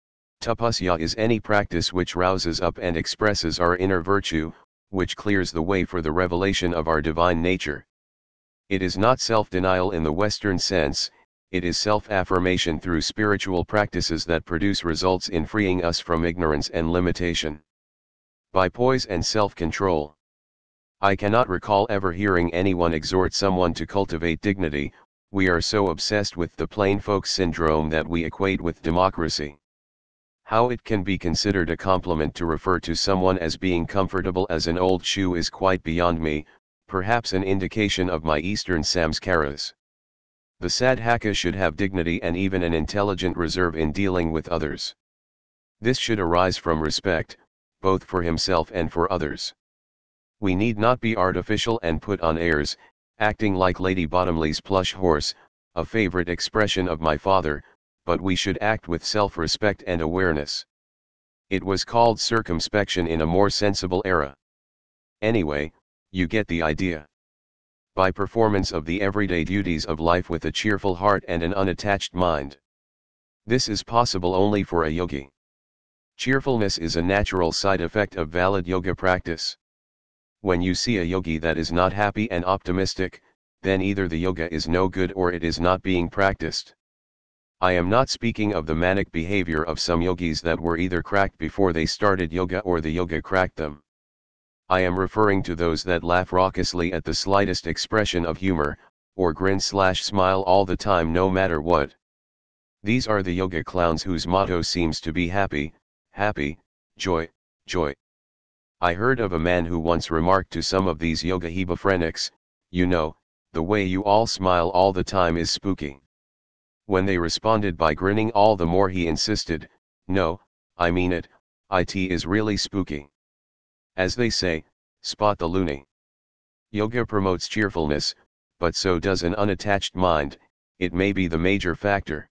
[SPEAKER 1] Tapasya is any practice which rouses up and expresses our inner virtue, which clears the way for the revelation of our divine nature. It is not self-denial in the Western sense, it is self-affirmation through spiritual practices that produce results in freeing us from ignorance and limitation. By poise and self-control. I cannot recall ever hearing anyone exhort someone to cultivate dignity. We are so obsessed with the plain folk syndrome that we equate with democracy. How it can be considered a compliment to refer to someone as being comfortable as an old shoe is quite beyond me, perhaps an indication of my Eastern samskaras. The sadhaka should have dignity and even an intelligent reserve in dealing with others. This should arise from respect, both for himself and for others. We need not be artificial and put on airs, acting like Lady Bottomley's plush horse, a favorite expression of my father, but we should act with self-respect and awareness. It was called circumspection in a more sensible era. Anyway, you get the idea. By performance of the everyday duties of life with a cheerful heart and an unattached mind. This is possible only for a yogi. Cheerfulness is a natural side effect of valid yoga practice. When you see a yogi that is not happy and optimistic, then either the yoga is no good or it is not being practiced. I am not speaking of the manic behavior of some yogis that were either cracked before they started yoga or the yoga cracked them. I am referring to those that laugh raucously at the slightest expression of humor, or grin slash smile all the time no matter what. These are the yoga clowns whose motto seems to be happy, happy, joy, joy. I heard of a man who once remarked to some of these yoga hebephrenics, "You know, the way you all smile all the time is spooky." When they responded by grinning all the more, he insisted, "No, I mean it, it is really spooky." As they say, spot the loony. Yoga promotes cheerfulness, but so does an unattached mind. It may be the major factor.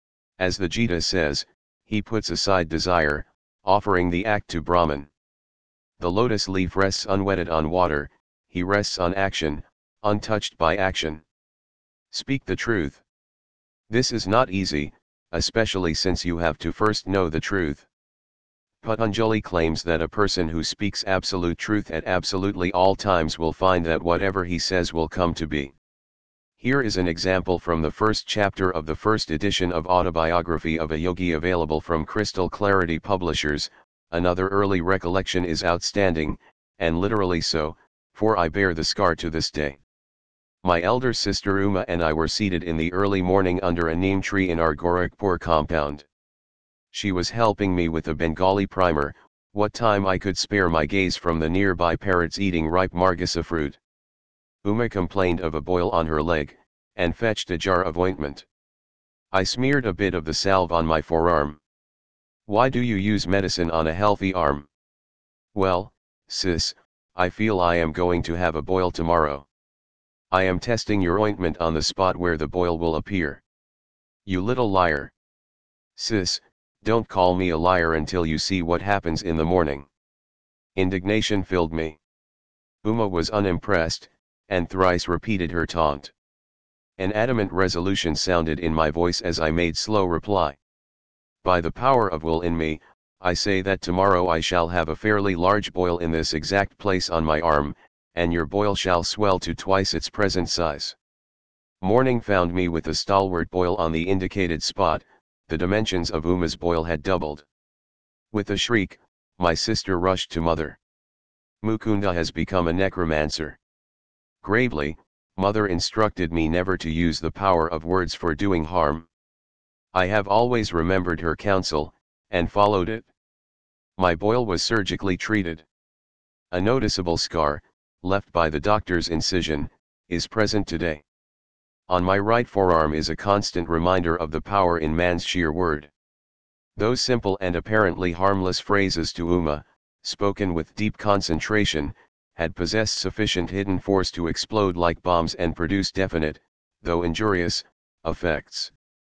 [SPEAKER 1] As the Gita says, he puts aside desire, offering the act to Brahman. The lotus leaf rests unwetted on water, he rests on action, untouched by action. Speak the truth. This is not easy, especially since you have to first know the truth. Patanjali claims that a person who speaks absolute truth at absolutely all times will find that whatever he says will come to be. Here is an example from the first chapter of the first edition of Autobiography of a Yogi available from Crystal Clarity Publishers. Another early recollection is outstanding, and literally so, for I bear the scar to this day. My elder sister Uma and I were seated in the early morning under a neem tree in our Gorakhpur compound. She was helping me with a Bengali primer, what time I could spare my gaze from the nearby parrots eating ripe margisa fruit. Uma complained of a boil on her leg, and fetched a jar of ointment. I smeared a bit of the salve on my forearm. "Why do you use medicine on a healthy arm?" "Well, sis, I feel I am going to have a boil tomorrow. I am testing your ointment on the spot where the boil will appear." "You little liar." "Sis, don't call me a liar until you see what happens in the morning." Indignation filled me. Uma was unimpressed, and thrice repeated her taunt. An adamant resolution sounded in my voice as I made slow reply. By the power of will in me, I say that tomorrow I shall have a fairly large boil in this exact place on my arm, and your boil shall swell to twice its present size. Morning found me with a stalwart boil on the indicated spot. The dimensions of Uma's boil had doubled. With a shriek, my sister rushed to mother. Mukunda has become a necromancer. Gravely, mother instructed me never to use the power of words for doing harm. I have always remembered her counsel, and followed it. My boil was surgically treated. A noticeable scar, left by the doctor's incision, is present today. On my right forearm is a constant reminder of the power in man's sheer word. Those simple and apparently harmless phrases to Uma, spoken with deep concentration, had possessed sufficient hidden force to explode like bombs and produce definite, though injurious, effects.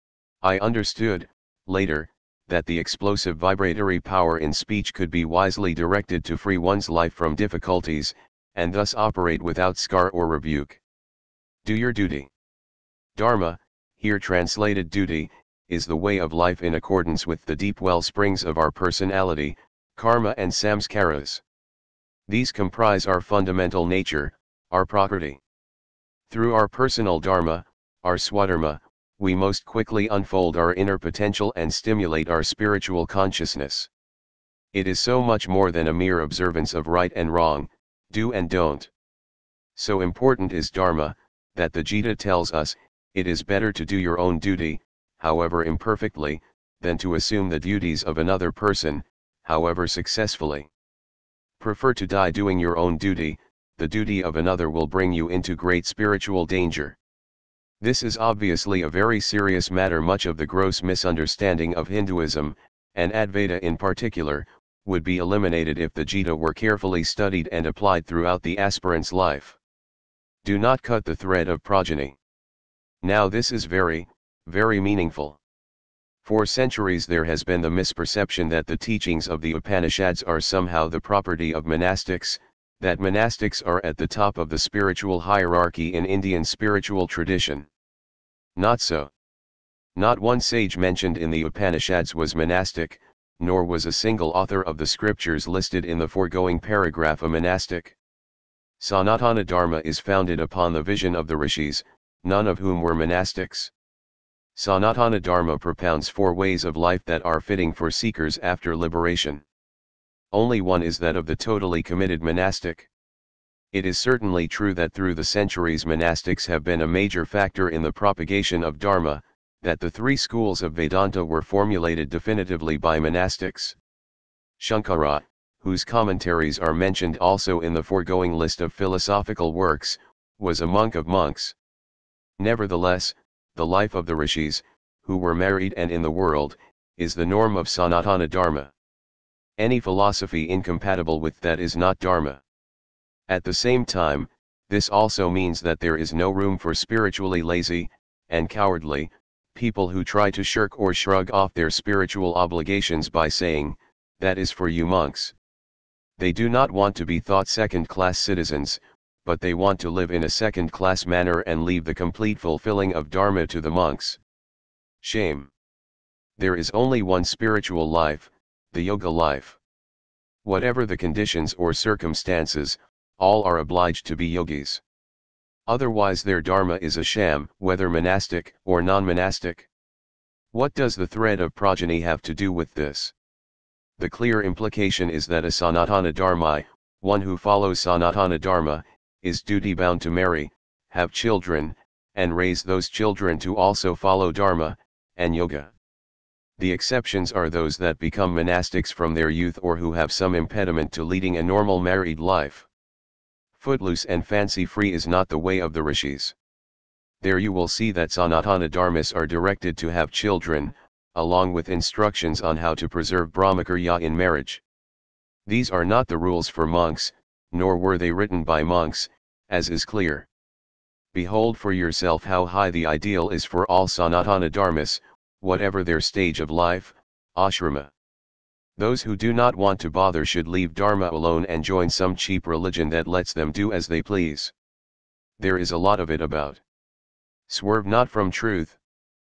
[SPEAKER 1] I understood, later, that the explosive vibratory power in speech could be wisely directed to free one's life from difficulties, and thus operate without scar or rebuke. Do your duty. Dharma, here translated duty, is the way of life in accordance with the deep well springs of our personality, karma and samskaras. These comprise our fundamental nature, our prakriti. Through our personal dharma, our swadharma, we most quickly unfold our inner potential and stimulate our spiritual consciousness. It is so much more than a mere observance of right and wrong, do and don't. So important is dharma, that the Gita tells us, it is better to do your own duty, however imperfectly, than to assume the duties of another person, however successfully. Prefer to die doing your own duty. The duty of another will bring you into great spiritual danger. This is obviously a very serious matter. Much of the gross misunderstanding of Hinduism, and Advaita in particular, would be eliminated if the Gita were carefully studied and applied throughout the aspirant's life. Do not cut the thread of progeny. Now this is very, very meaningful. For centuries there has been the misperception that the teachings of the Upanishads are somehow the property of monastics, that monastics are at the top of the spiritual hierarchy in Indian spiritual tradition. Not so. Not one sage mentioned in the Upanishads was monastic, nor was a single author of the scriptures listed in the foregoing paragraph a monastic. Sanatana Dharma is founded upon the vision of the rishis, none of whom were monastics. Sanatana Dharma propounds four ways of life that are fitting for seekers after liberation. Only one is that of the totally committed monastic. It is certainly true that through the centuries monastics have been a major factor in the propagation of Dharma, that the three schools of Vedanta were formulated definitively by monastics. Shankara, whose commentaries are mentioned also in the foregoing list of philosophical works, was a monk of monks. Nevertheless, the life of the rishis, who were married and in the world, is the norm of Sanatana Dharma. Any philosophy incompatible with that is not Dharma. At the same time, this also means that there is no room for spiritually lazy, and cowardly, people who try to shirk or shrug off their spiritual obligations by saying, "That is for you monks." They do not want to be thought second-class citizens, but they want to live in a second-class manner and leave the complete fulfilling of Dharma to the monks. Shame. There is only one spiritual life, the yoga life. Whatever the conditions or circumstances, all are obliged to be yogis. Otherwise their dharma is a sham, whether monastic or non-monastic. What does the thread of progeny have to do with this? The clear implication is that a Sanatana Dharma, one who follows Sanatana Dharma, is duty-bound to marry, have children, and raise those children to also follow Dharma, and Yoga. The exceptions are those that become monastics from their youth or who have some impediment to leading a normal married life. Footloose and fancy-free is not the way of the rishis. There you will see that Sanatana Dharmas are directed to have children, along with instructions on how to preserve Brahmacharya in marriage. These are not the rules for monks, nor were they written by monks, as is clear. Behold for yourself how high the ideal is for all Sanatana Dharmas, whatever their stage of life, ashrama. Those who do not want to bother should leave Dharma alone and join some cheap religion that lets them do as they please. There is a lot of it about. Swerve not from truth.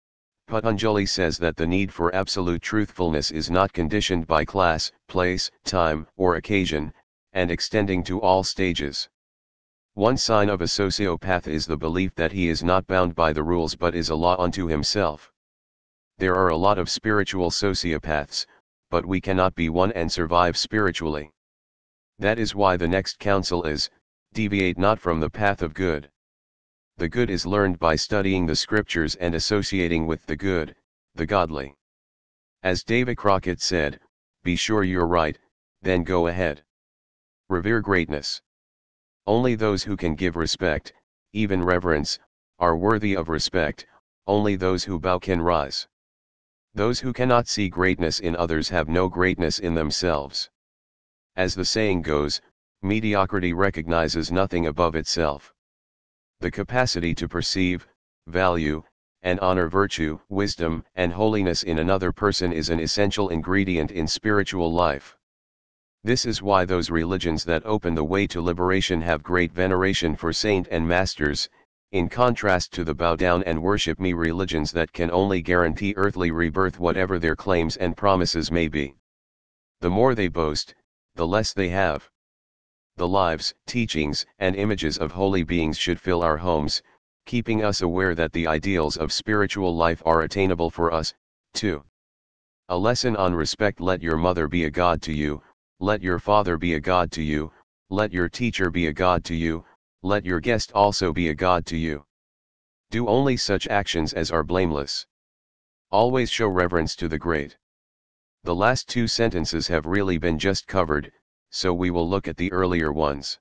[SPEAKER 1] Patanjali says that the need for absolute truthfulness is not conditioned by class, place, time, or occasion, and extending to all stages. One sign of a sociopath is the belief that he is not bound by the rules but is a law unto himself. There are a lot of spiritual sociopaths, but we cannot be one and survive spiritually. That is why the next counsel is, deviate not from the path of good. The good is learned by studying the scriptures and associating with the good, the godly. As David Crockett said, be sure you're right, then go ahead. Revere greatness. Only those who can give respect, even reverence, are worthy of respect, only those who bow can rise. Those who cannot see greatness in others have no greatness in themselves. As the saying goes, mediocrity recognizes nothing above itself. The capacity to perceive, value, and honor virtue, wisdom, and holiness in another person is an essential ingredient in spiritual life. This is why those religions that open the way to liberation have great veneration for saint and masters, in contrast to the bow down and worship me religions that can only guarantee earthly rebirth whatever their claims and promises may be. The more they boast, the less they have. The lives, teachings, and images of holy beings should fill our homes, keeping us aware that the ideals of spiritual life are attainable for us, too. A lesson on respect. Let your mother be a god to you, let your father be a god to you, let your teacher be a god to you, let your guest also be a god to you. Do only such actions as are blameless. Always show reverence to the great. The last two sentences have really been just covered, so we will look at the earlier ones.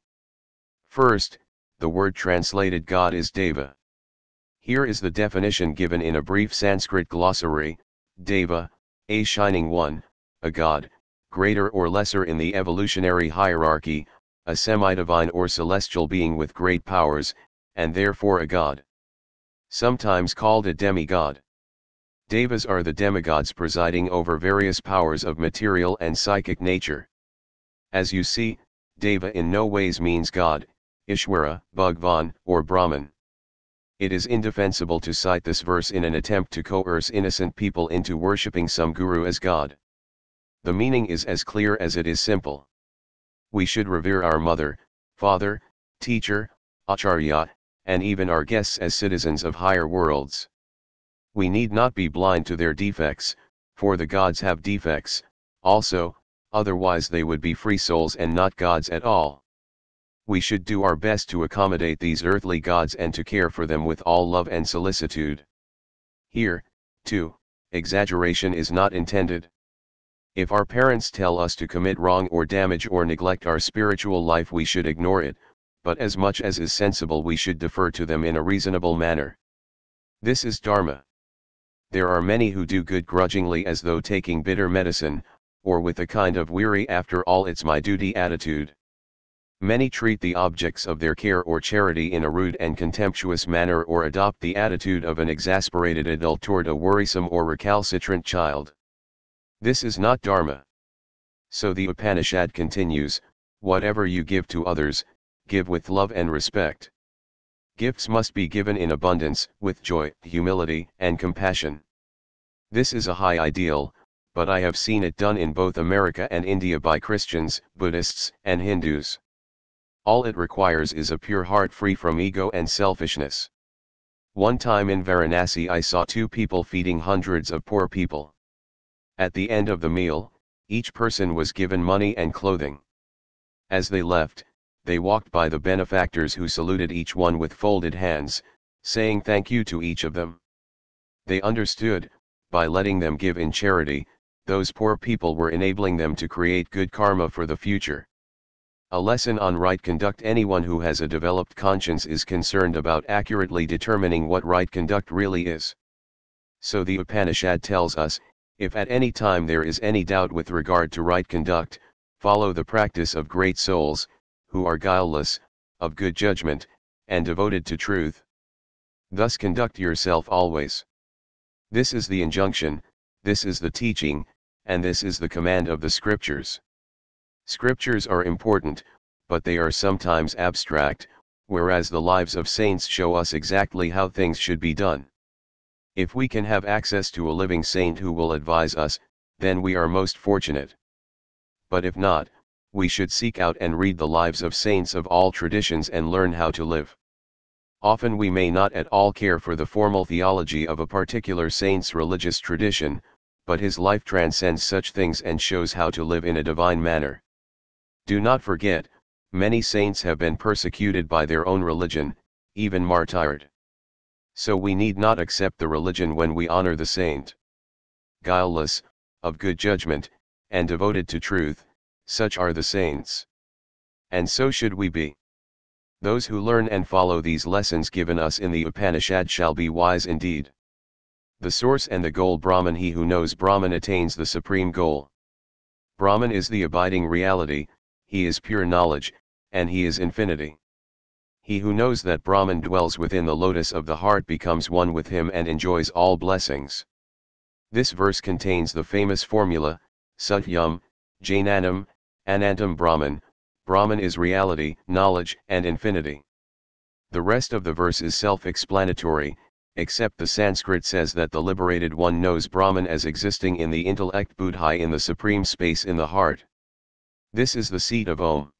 [SPEAKER 1] First, the word translated God is Deva. Here is the definition given in a brief Sanskrit glossary: Deva, a shining one, a god, greater or lesser in the evolutionary hierarchy, a semi-divine or celestial being with great powers, and therefore a god. Sometimes called a demigod. Devas are the demigods presiding over various powers of material and psychic nature. As you see, Deva in no ways means God, Ishwara, Bhagwan, or Brahman. It is indefensible to cite this verse in an attempt to coerce innocent people into worshipping some guru as God. The meaning is as clear as it is simple. We should revere our mother, father, teacher, acharya, and even our guests as citizens of higher worlds. We need not be blind to their defects, for the gods have defects, also, otherwise they would be free souls and not gods at all. We should do our best to accommodate these earthly gods and to care for them with all love and solicitude. Here, too, exaggeration is not intended. If our parents tell us to commit wrong or damage or neglect our spiritual life, we should ignore it, but as much as is sensible we should defer to them in a reasonable manner. This is Dharma. There are many who do good grudgingly as though taking bitter medicine, or with a kind of weary after all it's my duty attitude. Many treat the objects of their care or charity in a rude and contemptuous manner or adopt the attitude of an exasperated adult toward a worrisome or recalcitrant child. This is not Dharma. So the Upanishad continues, whatever you give to others, give with love and respect. Gifts must be given in abundance, with joy, humility, and compassion. This is a high ideal, but I have seen it done in both America and India by Christians, Buddhists, and Hindus. All it requires is a pure heart free from ego and selfishness. One time in Varanasi I saw two people feeding hundreds of poor people. At the end of the meal, each person was given money and clothing. As they left, they walked by the benefactors who saluted each one with folded hands, saying thank you to each of them. They understood, by letting them give in charity, those poor people were enabling them to create good karma for the future. A lesson on right conduct. Anyone who has a developed conscience is concerned about accurately determining what right conduct really is. So the Upanishad tells us, if at any time there is any doubt with regard to right conduct, follow the practice of great souls, who are guileless, of good judgment, and devoted to truth. Thus conduct yourself always. This is the injunction, this is the teaching, and this is the command of the scriptures. Scriptures are important, but they are sometimes abstract, whereas the lives of saints show us exactly how things should be done. If we can have access to a living saint who will advise us, then we are most fortunate. But if not, we should seek out and read the lives of saints of all traditions and learn how to live. Often we may not at all care for the formal theology of a particular saint's religious tradition, but his life transcends such things and shows how to live in a divine manner. Do not forget, many saints have been persecuted by their own religion, even martyred. So we need not accept the religion when we honor the saint. Guileless, of good judgment, and devoted to truth, such are the saints. And so should we be. Those who learn and follow these lessons given us in the Upanishad shall be wise indeed. The source and the goal Brahman. He who knows Brahman attains the supreme goal. Brahman is the abiding reality, he is pure knowledge, and he is infinity. He who knows that Brahman dwells within the lotus of the heart becomes one with him and enjoys all blessings. This verse contains the famous formula, Satyam, Jnanam, Anantam Brahman. Brahman is reality, knowledge, and infinity. The rest of the verse is self-explanatory, except the Sanskrit says that the liberated one knows Brahman as existing in the intellect buddhi in the supreme space in the heart. This is the seat of Om.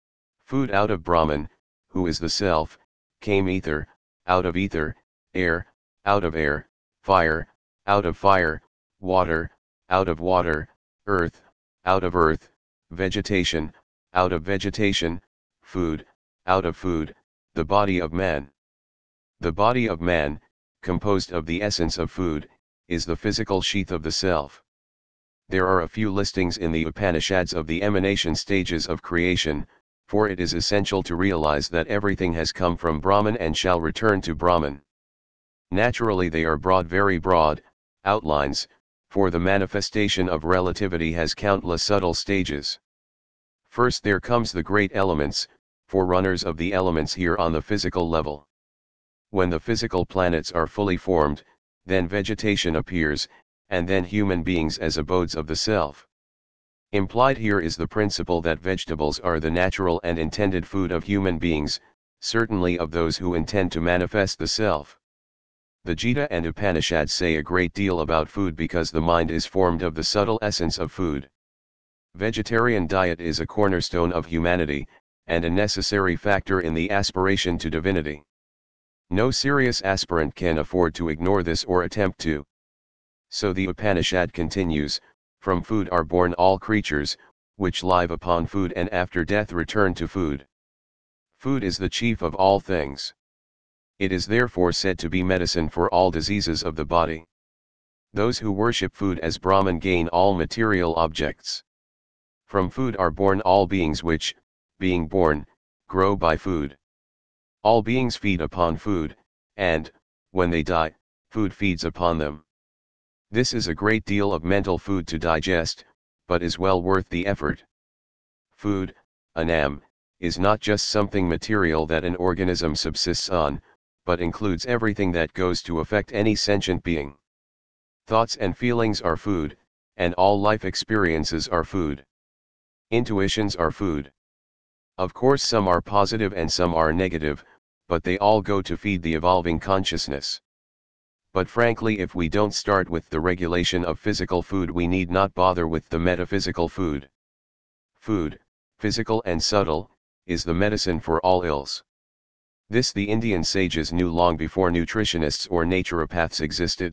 [SPEAKER 1] Food out of Brahman, who is the self, came ether, out of ether, air, out of air, fire, out of fire, water, out of water, earth, out of earth, vegetation, out of vegetation, food, out of food, the body of man. The body of man, composed of the essence of food, is the physical sheath of the self. There are a few listings in the Upanishads of the emanation stages of creation, for it is essential to realize that everything has come from Brahman and shall return to Brahman. Naturally they are broad, very broad, outlines, for the manifestation of relativity has countless subtle stages. First there comes the great elements, forerunners of the elements here on the physical level. When the physical planets are fully formed, then vegetation appears, and then human beings as abodes of the self. Implied here is the principle that vegetables are the natural and intended food of human beings, certainly of those who intend to manifest the self. The Gita and Upanishads say a great deal about food because the mind is formed of the subtle essence of food. Vegetarian diet is a cornerstone of humanity, and a necessary factor in the aspiration to divinity. No serious aspirant can afford to ignore this or attempt to. So the Upanishad continues, from food are born all creatures, which live upon food and after death return to food. Food is the chief of all things. It is therefore said to be medicine for all diseases of the body. Those who worship food as Brahman gain all material objects. From food are born all beings which, being born, grow by food. All beings feed upon food, and, when they die, food feeds upon them. This is a great deal of mental food to digest, but is well worth the effort. Food, Anam, is not just something material that an organism subsists on, but includes everything that goes to affect any sentient being. Thoughts and feelings are food, and all life experiences are food. Intuitions are food. Of course some are positive and some are negative, but they all go to feed the evolving consciousness. But frankly, if we don't start with the regulation of physical food, we need not bother with the metaphysical food. Food, physical and subtle, is the medicine for all ills. This the Indian sages knew long before nutritionists or naturopaths existed.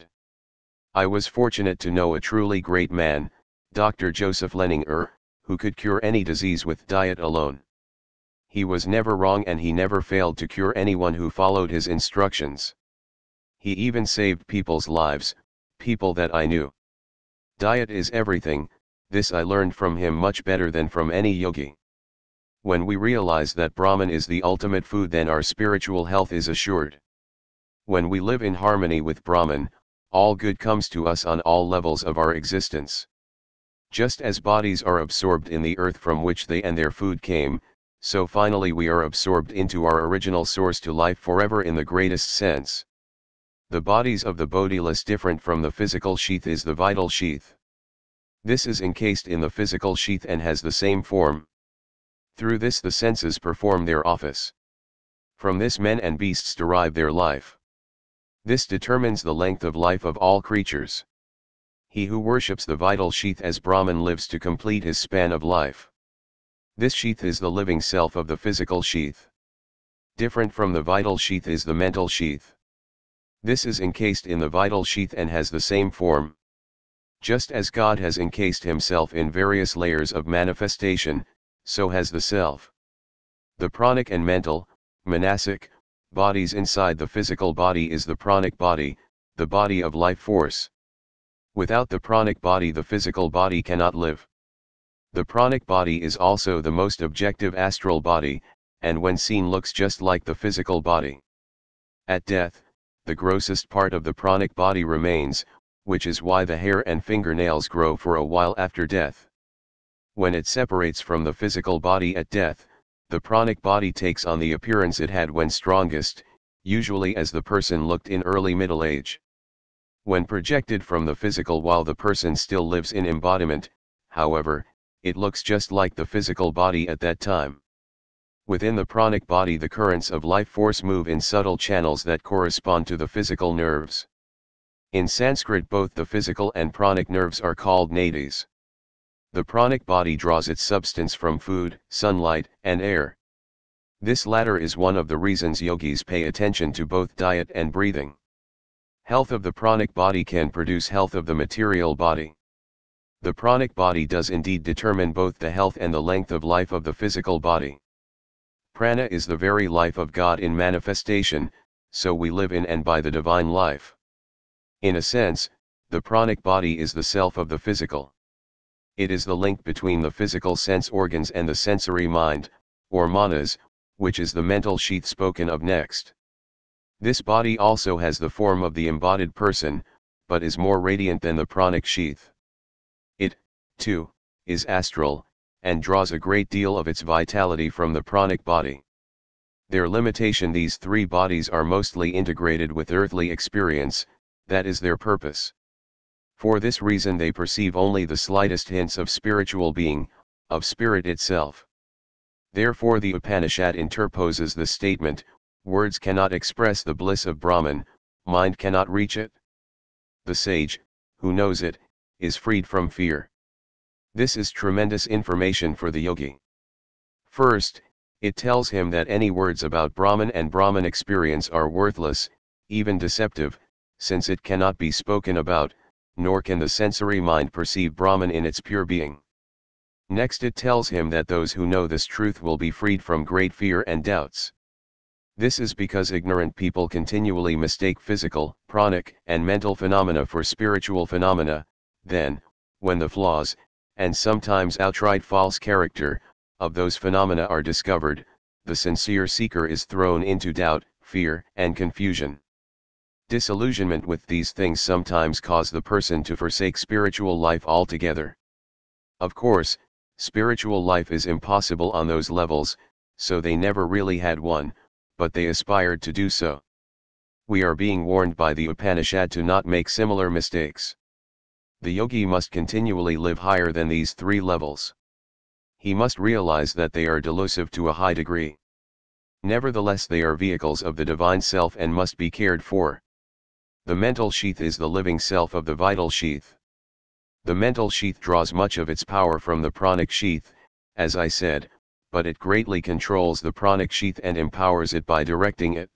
[SPEAKER 1] I was fortunate to know a truly great man, Doctor Joseph Leninger, who could cure any disease with diet alone. He was never wrong and he never failed to cure anyone who followed his instructions. He even saved people's lives, people that I knew. Diet is everything, this I learned from him much better than from any yogi. When we realize that Brahman is the ultimate food, then our spiritual health is assured. When we live in harmony with Brahman, all good comes to us on all levels of our existence. Just as bodies are absorbed in the earth from which they and their food came, so finally we are absorbed into our original source to life forever in the greatest sense. The bodies of the bodiless, different from the physical sheath, is the vital sheath. This is encased in the physical sheath and has the same form. Through this the senses perform their office. From this men and beasts derive their life. This determines the length of life of all creatures. He who worships the vital sheath as Brahman lives to complete his span of life. This sheath is the living self of the physical sheath. Different from the vital sheath is the mental sheath. This is encased in the vital sheath and has the same form. Just as God has encased himself in various layers of manifestation, so has the self. The pranic and mental, manasic, bodies inside the physical body is the pranic body, the body of life force. Without the pranic body the physical body cannot live. The pranic body is also the most objective astral body, and when seen looks just like the physical body. At death, the grossest part of the pranic body remains, which is why the hair and fingernails grow for a while after death. When it separates from the physical body at death, the pranic body takes on the appearance it had when strongest, usually as the person looked in early middle age. When projected from the physical while the person still lives in embodiment, however, it looks just like the physical body at that time. Within the pranic body the currents of life force move in subtle channels that correspond to the physical nerves. In Sanskrit both the physical and pranic nerves are called nadis. The pranic body draws its substance from food, sunlight, and air. This latter is one of the reasons yogis pay attention to both diet and breathing. Health of the pranic body can produce health of the material body. The pranic body does indeed determine both the health and the length of life of the physical body. Prana is the very life of God in manifestation, so we live in and by the divine life. In a sense, the pranic body is the self of the physical. It is the link between the physical sense organs and the sensory mind, or manas, which is the mental sheath spoken of next. This body also has the form of the embodied person, but is more radiant than the pranic sheath. It, too, is astral, and draws a great deal of its vitality from the pranic body. Their limitation: these three bodies are mostly integrated with earthly experience, that is their purpose. For this reason they perceive only the slightest hints of spiritual being, of spirit itself. Therefore the Upanishad interposes the statement, words cannot express the bliss of Brahman, mind cannot reach it. The sage, who knows it, is freed from fear. This is tremendous information for the yogi. First, it tells him that any words about Brahman and Brahman experience are worthless, even deceptive, since it cannot be spoken about, nor can the sensory mind perceive Brahman in its pure being. Next it tells him that those who know this truth will be freed from great fear and doubts. This is because ignorant people continually mistake physical, pranic, and mental phenomena for spiritual phenomena. Then, when the flaws, and sometimes outright false character, of those phenomena are discovered, the sincere seeker is thrown into doubt, fear, and confusion. Disillusionment with these things sometimes cause the person to forsake spiritual life altogether. Of course, spiritual life is impossible on those levels, so they never really had one, but they aspired to do so. We are being warned by the Upanishad to not make similar mistakes. The yogi must continually live higher than these three levels. He must realize that they are delusive to a high degree. Nevertheless, they are vehicles of the divine self and must be cared for. The mental sheath is the living self of the vital sheath. The mental sheath draws much of its power from the pranic sheath, as I said, but it greatly controls the pranic sheath and empowers it by directing it.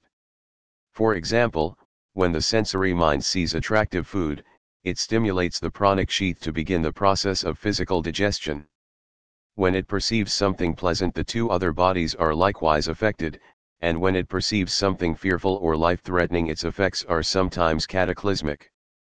[SPEAKER 1] For example, when the sensory mind sees attractive food, it stimulates the pranic sheath to begin the process of physical digestion. When it perceives something pleasant, the two other bodies are likewise affected, and when it perceives something fearful or life-threatening, its effects are sometimes cataclysmic.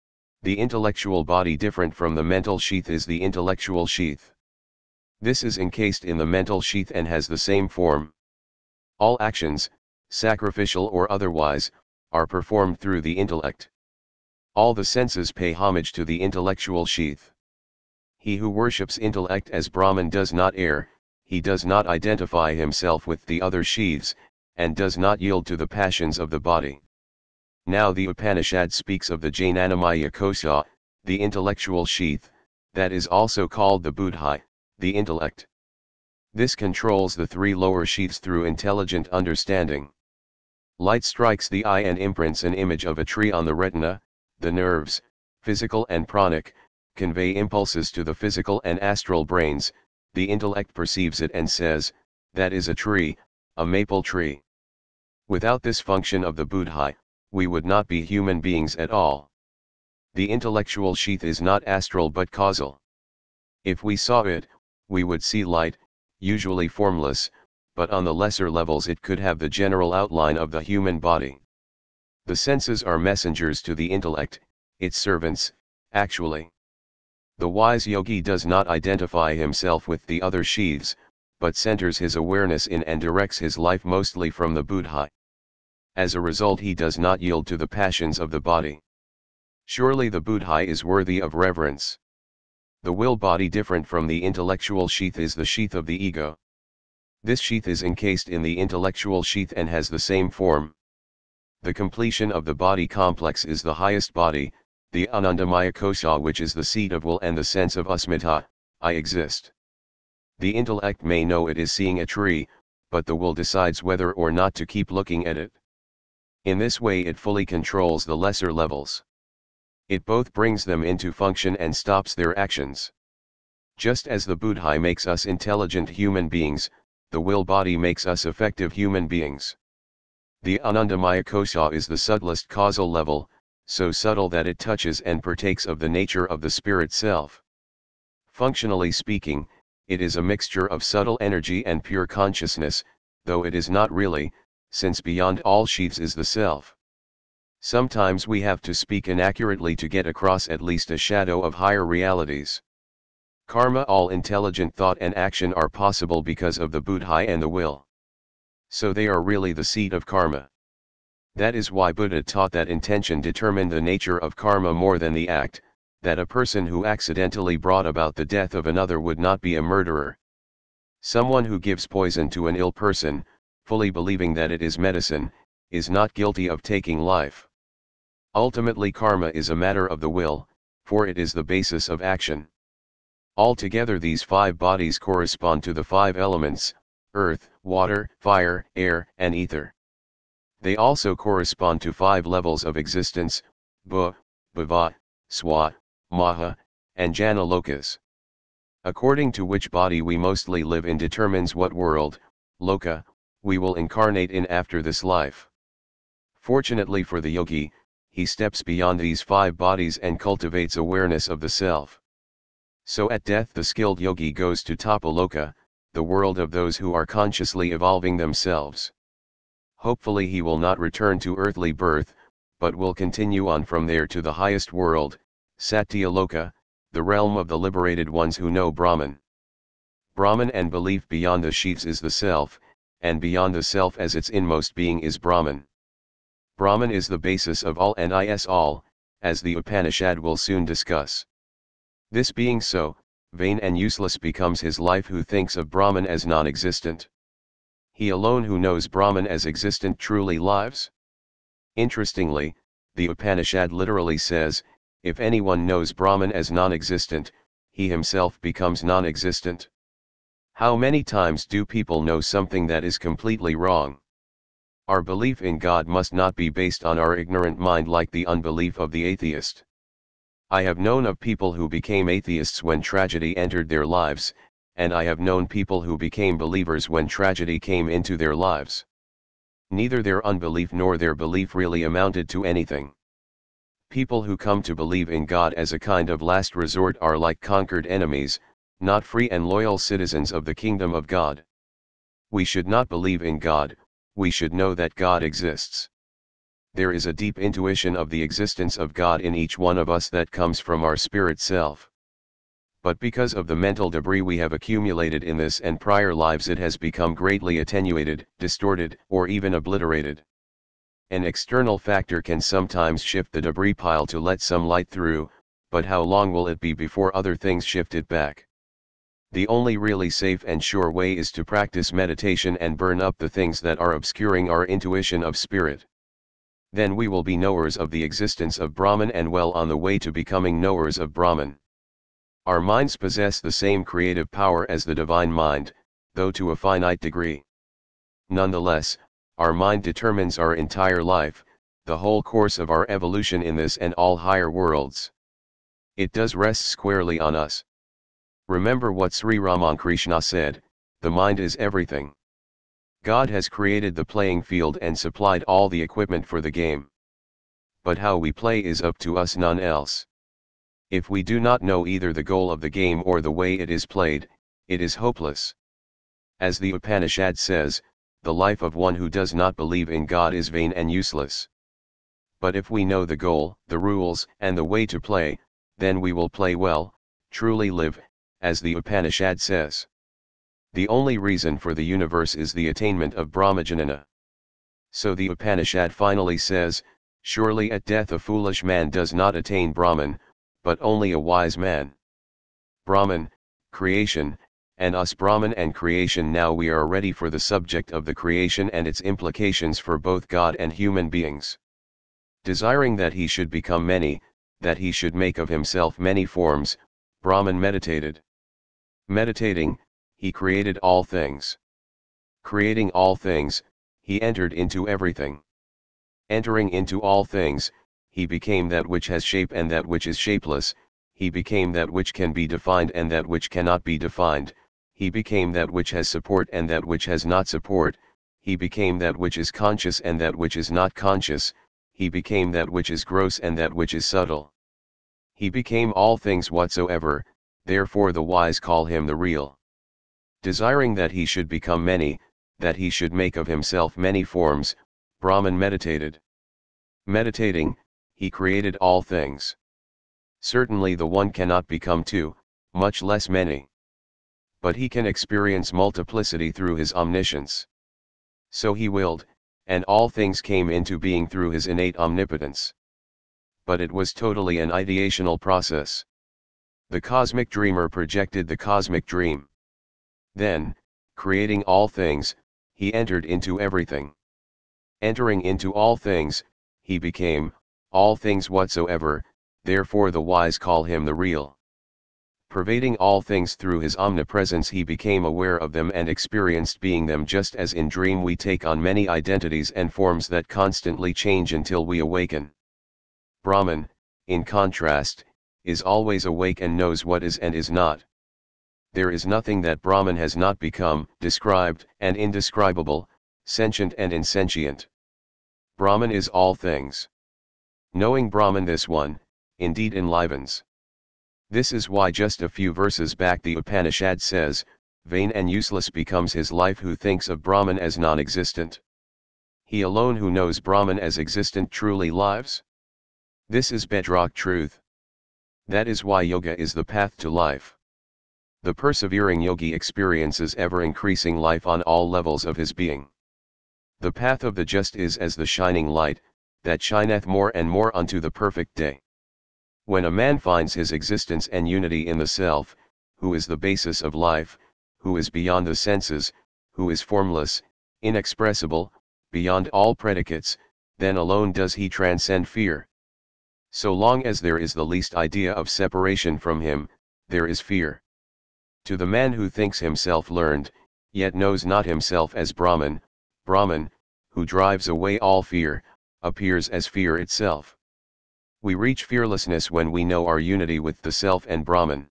[SPEAKER 1] The intellectual body, different from the mental sheath, is the intellectual sheath. This is encased in the mental sheath and has the same form. All actions, sacrificial or otherwise, are performed through the intellect. All the senses pay homage to the intellectual sheath. He who worships intellect as Brahman does not err, he does not identify himself with the other sheaths, and does not yield to the passions of the body. Now the Upanishad speaks of the Jnanamaya Kosa, the intellectual sheath, that is also called the buddhi, the intellect. This controls the three lower sheaths through intelligent understanding. Light strikes the eye and imprints an image of a tree on the retina. The nerves, physical and pranic, convey impulses to the physical and astral brains. The intellect perceives it and says, that is a tree, a maple tree. Without this function of the buddhi, we would not be human beings at all. The intellectual sheath is not astral but causal. If we saw it, we would see light, usually formless, but on the lesser levels it could have the general outline of the human body. The senses are messengers to the intellect, its servants, actually. The wise yogi does not identify himself with the other sheaths, but centers his awareness in and directs his life mostly from the buddhi. As a result, he does not yield to the passions of the body. Surely the buddhi is worthy of reverence. The will body, different from the intellectual sheath, is the sheath of the ego. This sheath is encased in the intellectual sheath and has the same form. The completion of the body complex is the highest body, the Anandamaya Kosha, which is the seat of will and the sense of asmita, I exist. The intellect may know it is seeing a tree, but the will decides whether or not to keep looking at it. In this way it fully controls the lesser levels. It both brings them into function and stops their actions. Just as the buddhi makes us intelligent human beings, the will body makes us effective human beings. The Anandamaya Kosha is the subtlest causal level, so subtle that it touches and partakes of the nature of the spirit self. Functionally speaking, it is a mixture of subtle energy and pure consciousness, though it is not really, since beyond all sheaths is the self. Sometimes we have to speak inaccurately to get across at least a shadow of higher realities. Karma, all intelligent thought and action are possible because of the buddhi and the will. So they are really the seat of karma. That is why Buddha taught that intention determined the nature of karma more than the act, that a person who accidentally brought about the death of another would not be a murderer. Someone who gives poison to an ill person, fully believing that it is medicine, is not guilty of taking life. Ultimately, karma is a matter of the will, for it is the basis of action. Altogether, these five bodies correspond to the five elements: earth, water, fire, air, and ether. They also correspond to five levels of existence: bhu, bhava, swa, maha, and jana lokas. According to which body we mostly live in determines what world, loka, we will incarnate in after this life. Fortunately for the yogi, he steps beyond these five bodies and cultivates awareness of the self. So at death the skilled yogi goes to Tapaloka, the world of those who are consciously evolving themselves. Hopefully he will not return to earthly birth, but will continue on from there to the highest world, Satyaloka, the realm of the liberated ones who know Brahman. Brahman and belief beyond the sheaths is the self, and beyond the self as its inmost being is Brahman. Brahman is the basis of all and is all, as the Upanishad will soon discuss. This being so, vain and useless becomes his life who thinks of Brahman as non-existent. He alone who knows Brahman as existent truly lives. Interestingly, the Upanishad literally says, if anyone knows Brahman as non-existent, he himself becomes non-existent. How many times do people know something that is completely wrong? Our belief in God must not be based on our ignorant mind like the unbelief of the atheist. I have known of people who became atheists when tragedy entered their lives, and I have known people who became believers when tragedy came into their lives. Neither their unbelief nor their belief really amounted to anything. People who come to believe in God as a kind of last resort are like conquered enemies, not free and loyal citizens of the kingdom of God. We should not believe in God, we should know that God exists. There is a deep intuition of the existence of God in each one of us that comes from our spirit self. But because of the mental debris we have accumulated in this and prior lives, it has become greatly attenuated, distorted, or even obliterated. An external factor can sometimes shift the debris pile to let some light through, but how long will it be before other things shift it back? The only really safe and sure way is to practice meditation and burn up the things that are obscuring our intuition of spirit. Then we will be knowers of the existence of Brahman and well on the way to becoming knowers of Brahman. Our minds possess the same creative power as the divine mind, though to a finite degree. Nonetheless, Our mind determines our entire life, the whole course of our evolution in this and all higher worlds. It does rest squarely on us. Remember what Sri Ramakrishna said, the mind is everything. God has created the playing field and supplied all the equipment for the game. But how we play is up to us, none else. If we do not know either the goal of the game or the way it is played, it is hopeless. As the Upanishad says, the life of one who does not believe in God is vain and useless. But if we know the goal, the rules, and the way to play, then we will play well, truly live, as the Upanishad says. The only reason for the universe is the attainment of Brahmajanana. So the Upanishad finally says, surely at death a foolish man does not attain Brahman, but only a wise man. Brahman, creation, and us Brahman and creation. Now we are ready for the subject of the creation and its implications for both God and human beings. Desiring that he should become many, that he should make of himself many forms, Brahman meditated. Meditating, he created all things. Creating all things, he entered into everything. Entering into all things, he became that which has shape and that which is shapeless, he became that which can be defined and that which cannot be defined, he became that which has support and that which has not support, he became that which is conscious and that which is not conscious, he became that which is gross and that which is subtle. He became all things whatsoever, therefore the wise call him the real. Desiring that he should become many, that he should make of himself many forms, Brahman meditated. Meditating, he created all things. Certainly the one cannot become two, much less many. But he can experience multiplicity through his omniscience. So he willed, and all things came into being through his innate omnipotence. But it was totally an ideational process. The cosmic dreamer projected the cosmic dream. Then, creating all things, he entered into everything. Entering into all things, he became all things whatsoever, therefore the wise call him the real. Pervading all things through his omnipresence, he became aware of them and experienced being them, just as in dream we take on many identities and forms that constantly change until we awaken. Brahman, in contrast, is always awake and knows what is and is not. There is nothing that Brahman has not become, described and indescribable, sentient and insentient. Brahman is all things. Knowing Brahman, this one, indeed enlivens. This is why just a few verses back the Upanishad says, vain and useless becomes his life who thinks of Brahman as non-existent. He alone who knows Brahman as existent truly lives. This is bedrock truth. That is why yoga is the path to life. The persevering yogi experiences ever-increasing life on all levels of his being. The path of the just is as the shining light, that shineth more and more unto the perfect day. When a man finds his existence and unity in the self, who is the basis of life, who is beyond the senses, who is formless, inexpressible, beyond all predicates, then alone does he transcend fear. So long as there is the least idea of separation from him, there is fear. To the man who thinks himself learned, yet knows not himself as Brahman, Brahman, who drives away all fear, appears as fear itself. We reach fearlessness when we know our unity with the self and Brahman.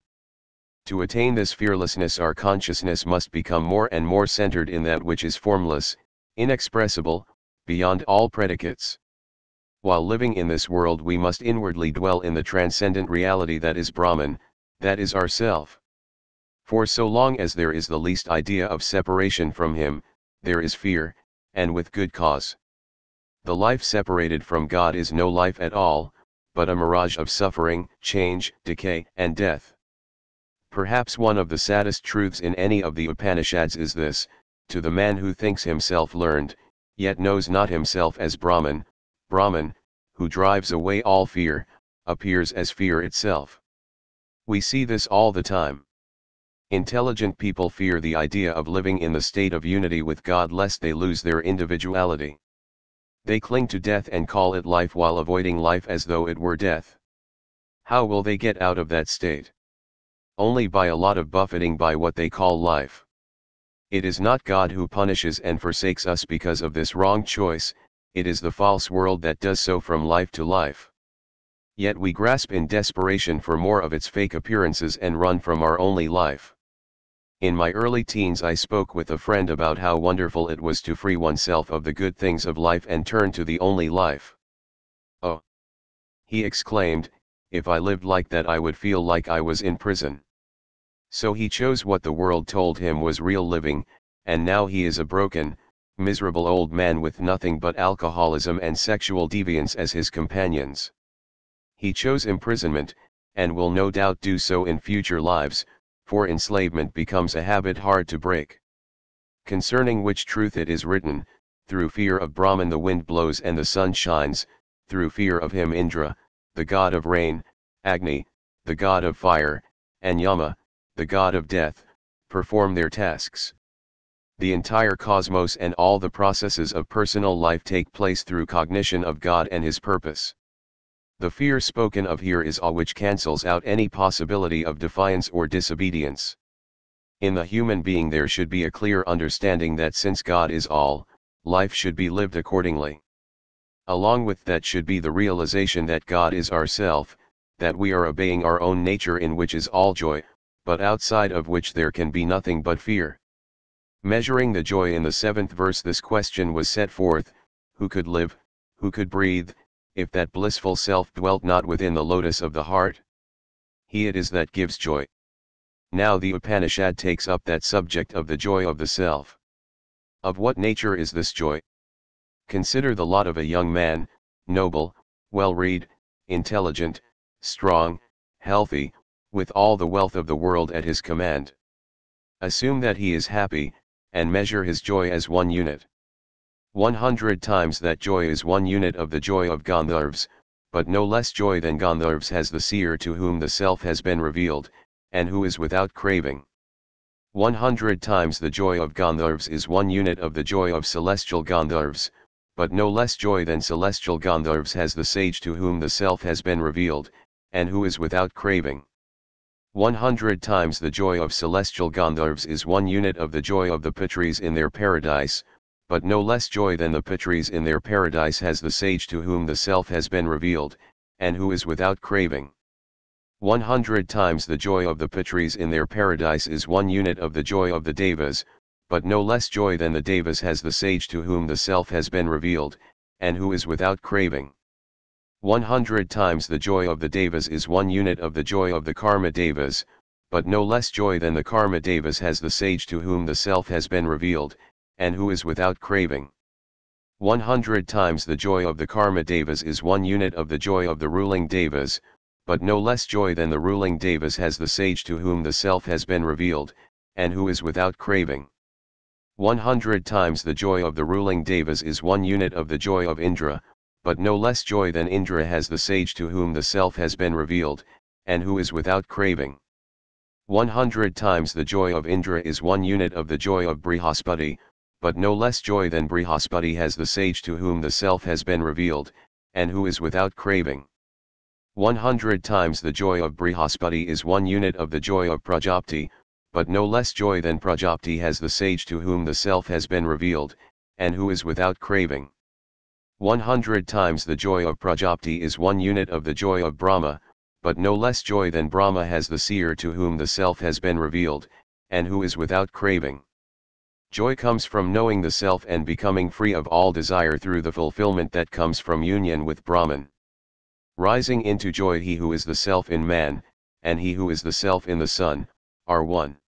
[SPEAKER 1] To attain this fearlessness, our consciousness must become more and more centered in that which is formless, inexpressible, beyond all predicates. While living in this world, we must inwardly dwell in the transcendent reality that is Brahman, that is ourself. For so long as there is the least idea of separation from him, there is fear, and with good cause. The life separated from God is no life at all, but a mirage of suffering, change, decay, and death. Perhaps one of the saddest truths in any of the Upanishads is this: to the man who thinks himself learned, yet knows not himself as Brahman, Brahman, who drives away all fear, appears as fear itself. We see this all the time. Intelligent people fear the idea of living in the state of unity with God lest they lose their individuality. They cling to death and call it life while avoiding life as though it were death. How will they get out of that state? Only by a lot of buffeting by what they call life. It is not God who punishes and forsakes us because of this wrong choice, it is the false world that does so from life to life. Yet we grasp in desperation for more of its fake appearances and run from our only life. In my early teens I spoke with a friend about how wonderful it was to free oneself of the good things of life and turn to the only life. "Oh," he exclaimed, "if I lived like that I would feel like I was in prison." So he chose what the world told him was real living, and now he is a broken, miserable old man with nothing but alcoholism and sexual deviance as his companions. He chose imprisonment, and will no doubt do so in future lives, for enslavement becomes a habit hard to break. Concerning which truth it is written, through fear of Brahman the wind blows and the sun shines, through fear of him Indra, the god of rain, Agni, the god of fire, and Yama, the god of death, perform their tasks. The entire cosmos and all the processes of personal life take place through cognition of God and His purpose. The fear spoken of here is all which cancels out any possibility of defiance or disobedience. In the human being there should be a clear understanding that since God is all, life should be lived accordingly. Along with that should be the realization that God is ourself, that we are obeying our own nature in which is all joy, but outside of which there can be nothing but fear. Measuring the joy in the seventh verse, this question was set forth: who could live, who could breathe, if that blissful self dwelt not within the lotus of the heart? He it is that gives joy. Now the Upanishad takes up that subject of the joy of the self. Of what nature is this joy? Consider the lot of a young man, noble, well-read, intelligent, strong, healthy, with all the wealth of the world at his command. Assume that he is happy, and measure his joy as one unit. One hundred times that joy is one unit of the joy of Gandharvas, but no less joy than Gandharvas has the seer to whom the self has been revealed, and who is without craving. One hundred times the joy of Gandharvas is one unit of the joy of celestial Gandharvas, but no less joy than celestial Gandharvas has the sage to whom the self has been revealed, and who is without craving. One hundred times the joy of celestial Gandharvas is one unit of the joy of the Pitris in their paradise, but no less joy than the Pitris in their paradise has the sage to whom the self has been revealed, and who is without craving. One hundred times the joy of the Pitris in their paradise is one unit of the joy of the Devas, but no less joy than the Devas has the sage to whom the self has been revealed, and who is without craving. One hundred times the joy of the Devas is one unit of the joy of the Karma Devas, but no less joy than the Karma Devas has the sage to whom the self has been revealed, and who is without craving. One hundred times the joy of the Karma Devas is one unit of the joy of the ruling Devas, but no less joy than the ruling Devas has the sage to whom the self has been revealed, and who is without craving. One hundred times the joy of the ruling Devas is one unit of the joy of Indra, but no less joy than Indra has the sage to whom the self has been revealed, and who is without craving. One hundred times the joy of Indra is one unit of the joy of Brihaspati, but no less joy than Brihaspati has the sage to whom the self has been revealed, and who is without craving. One hundred times the joy of Brihaspati is one unit of the joy of Prajapati, but no less joy than Prajapati has the sage to whom the self has been revealed, and who is without craving. One hundred times the joy of Prajapati is one unit of the joy of Brahma, but no less joy than Brahma has the seer to whom the self has been revealed, and who is without craving. Joy comes from knowing the self and becoming free of all desire through the fulfillment that comes from union with Brahman. Rising into joy, he who is the self in man, and he who is the self in the sun, are one.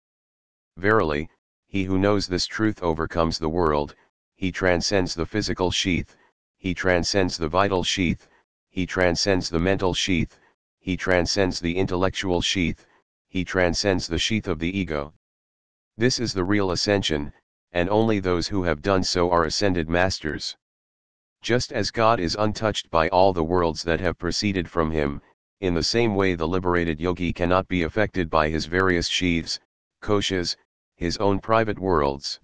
[SPEAKER 1] Verily, he who knows this truth overcomes the world, he transcends the physical sheath, he transcends the vital sheath, he transcends the mental sheath, he transcends the intellectual sheath, he transcends the sheath of the ego. This is the real ascension, and only those who have done so are ascended masters. Just as God is untouched by all the worlds that have proceeded from him, in the same way the liberated yogi cannot be affected by his various sheaths, koshas, his own private worlds.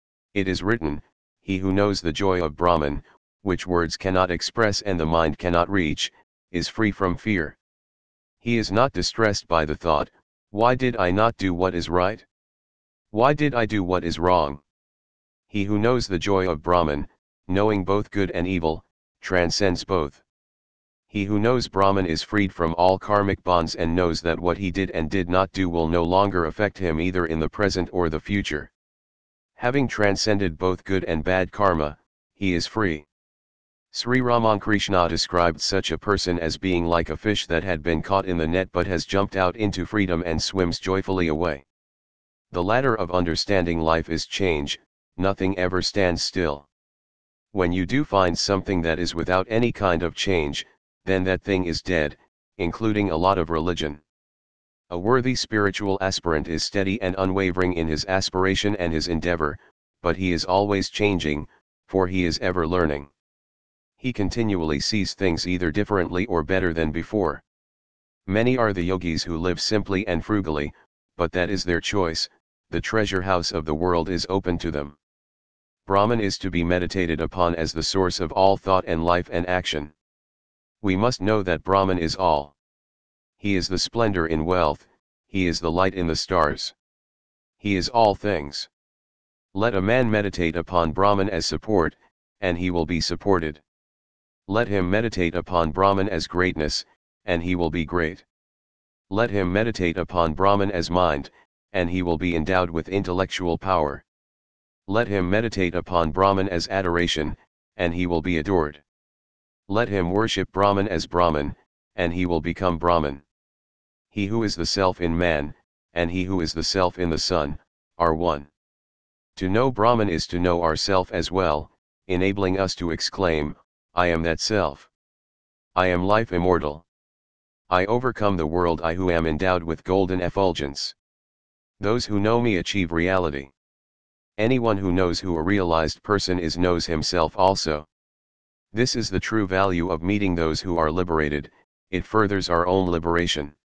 [SPEAKER 1] It is written, he who knows the joy of Brahman, which words cannot express and the mind cannot reach, is free from fear. He is not distressed by the thought, why did I not do what is right? Why did I do what is wrong? He who knows the joy of Brahman, knowing both good and evil, transcends both. He who knows Brahman is freed from all karmic bonds and knows that what he did and did not do will no longer affect him either in the present or the future. Having transcended both good and bad karma, he is free. Sri Ramakrishna described such a person as being like a fish that had been caught in the net but has jumped out into freedom and swims joyfully away. The ladder of understanding life is change, nothing ever stands still. When you do find something that is without any kind of change, then that thing is dead, including a lot of religion. A worthy spiritual aspirant is steady and unwavering in his aspiration and his endeavor, but he is always changing, for he is ever learning. He continually sees things either differently or better than before. Many are the yogis who live simply and frugally, but that is their choice, the treasure house of the world is open to them. Brahman is to be meditated upon as the source of all thought and life and action. We must know that Brahman is all. He is the splendor in wealth, he is the light in the stars. He is all things. Let a man meditate upon Brahman as support, and he will be supported. Let him meditate upon Brahman as greatness, and he will be great. Let him meditate upon Brahman as mind, and he will be endowed with intellectual power. Let him meditate upon Brahman as adoration, and he will be adored. Let him worship Brahman as Brahman, and he will become Brahman. He who is the self in man, and he who is the self in the sun, are one. To know Brahman is to know ourself as well, enabling us to exclaim, I am that self. I am life immortal. I overcome the world, I who am endowed with golden effulgence. Those who know me achieve reality. Anyone who knows who a realized person is knows himself also. This is the true value of meeting those who are liberated, it furthers our own liberation.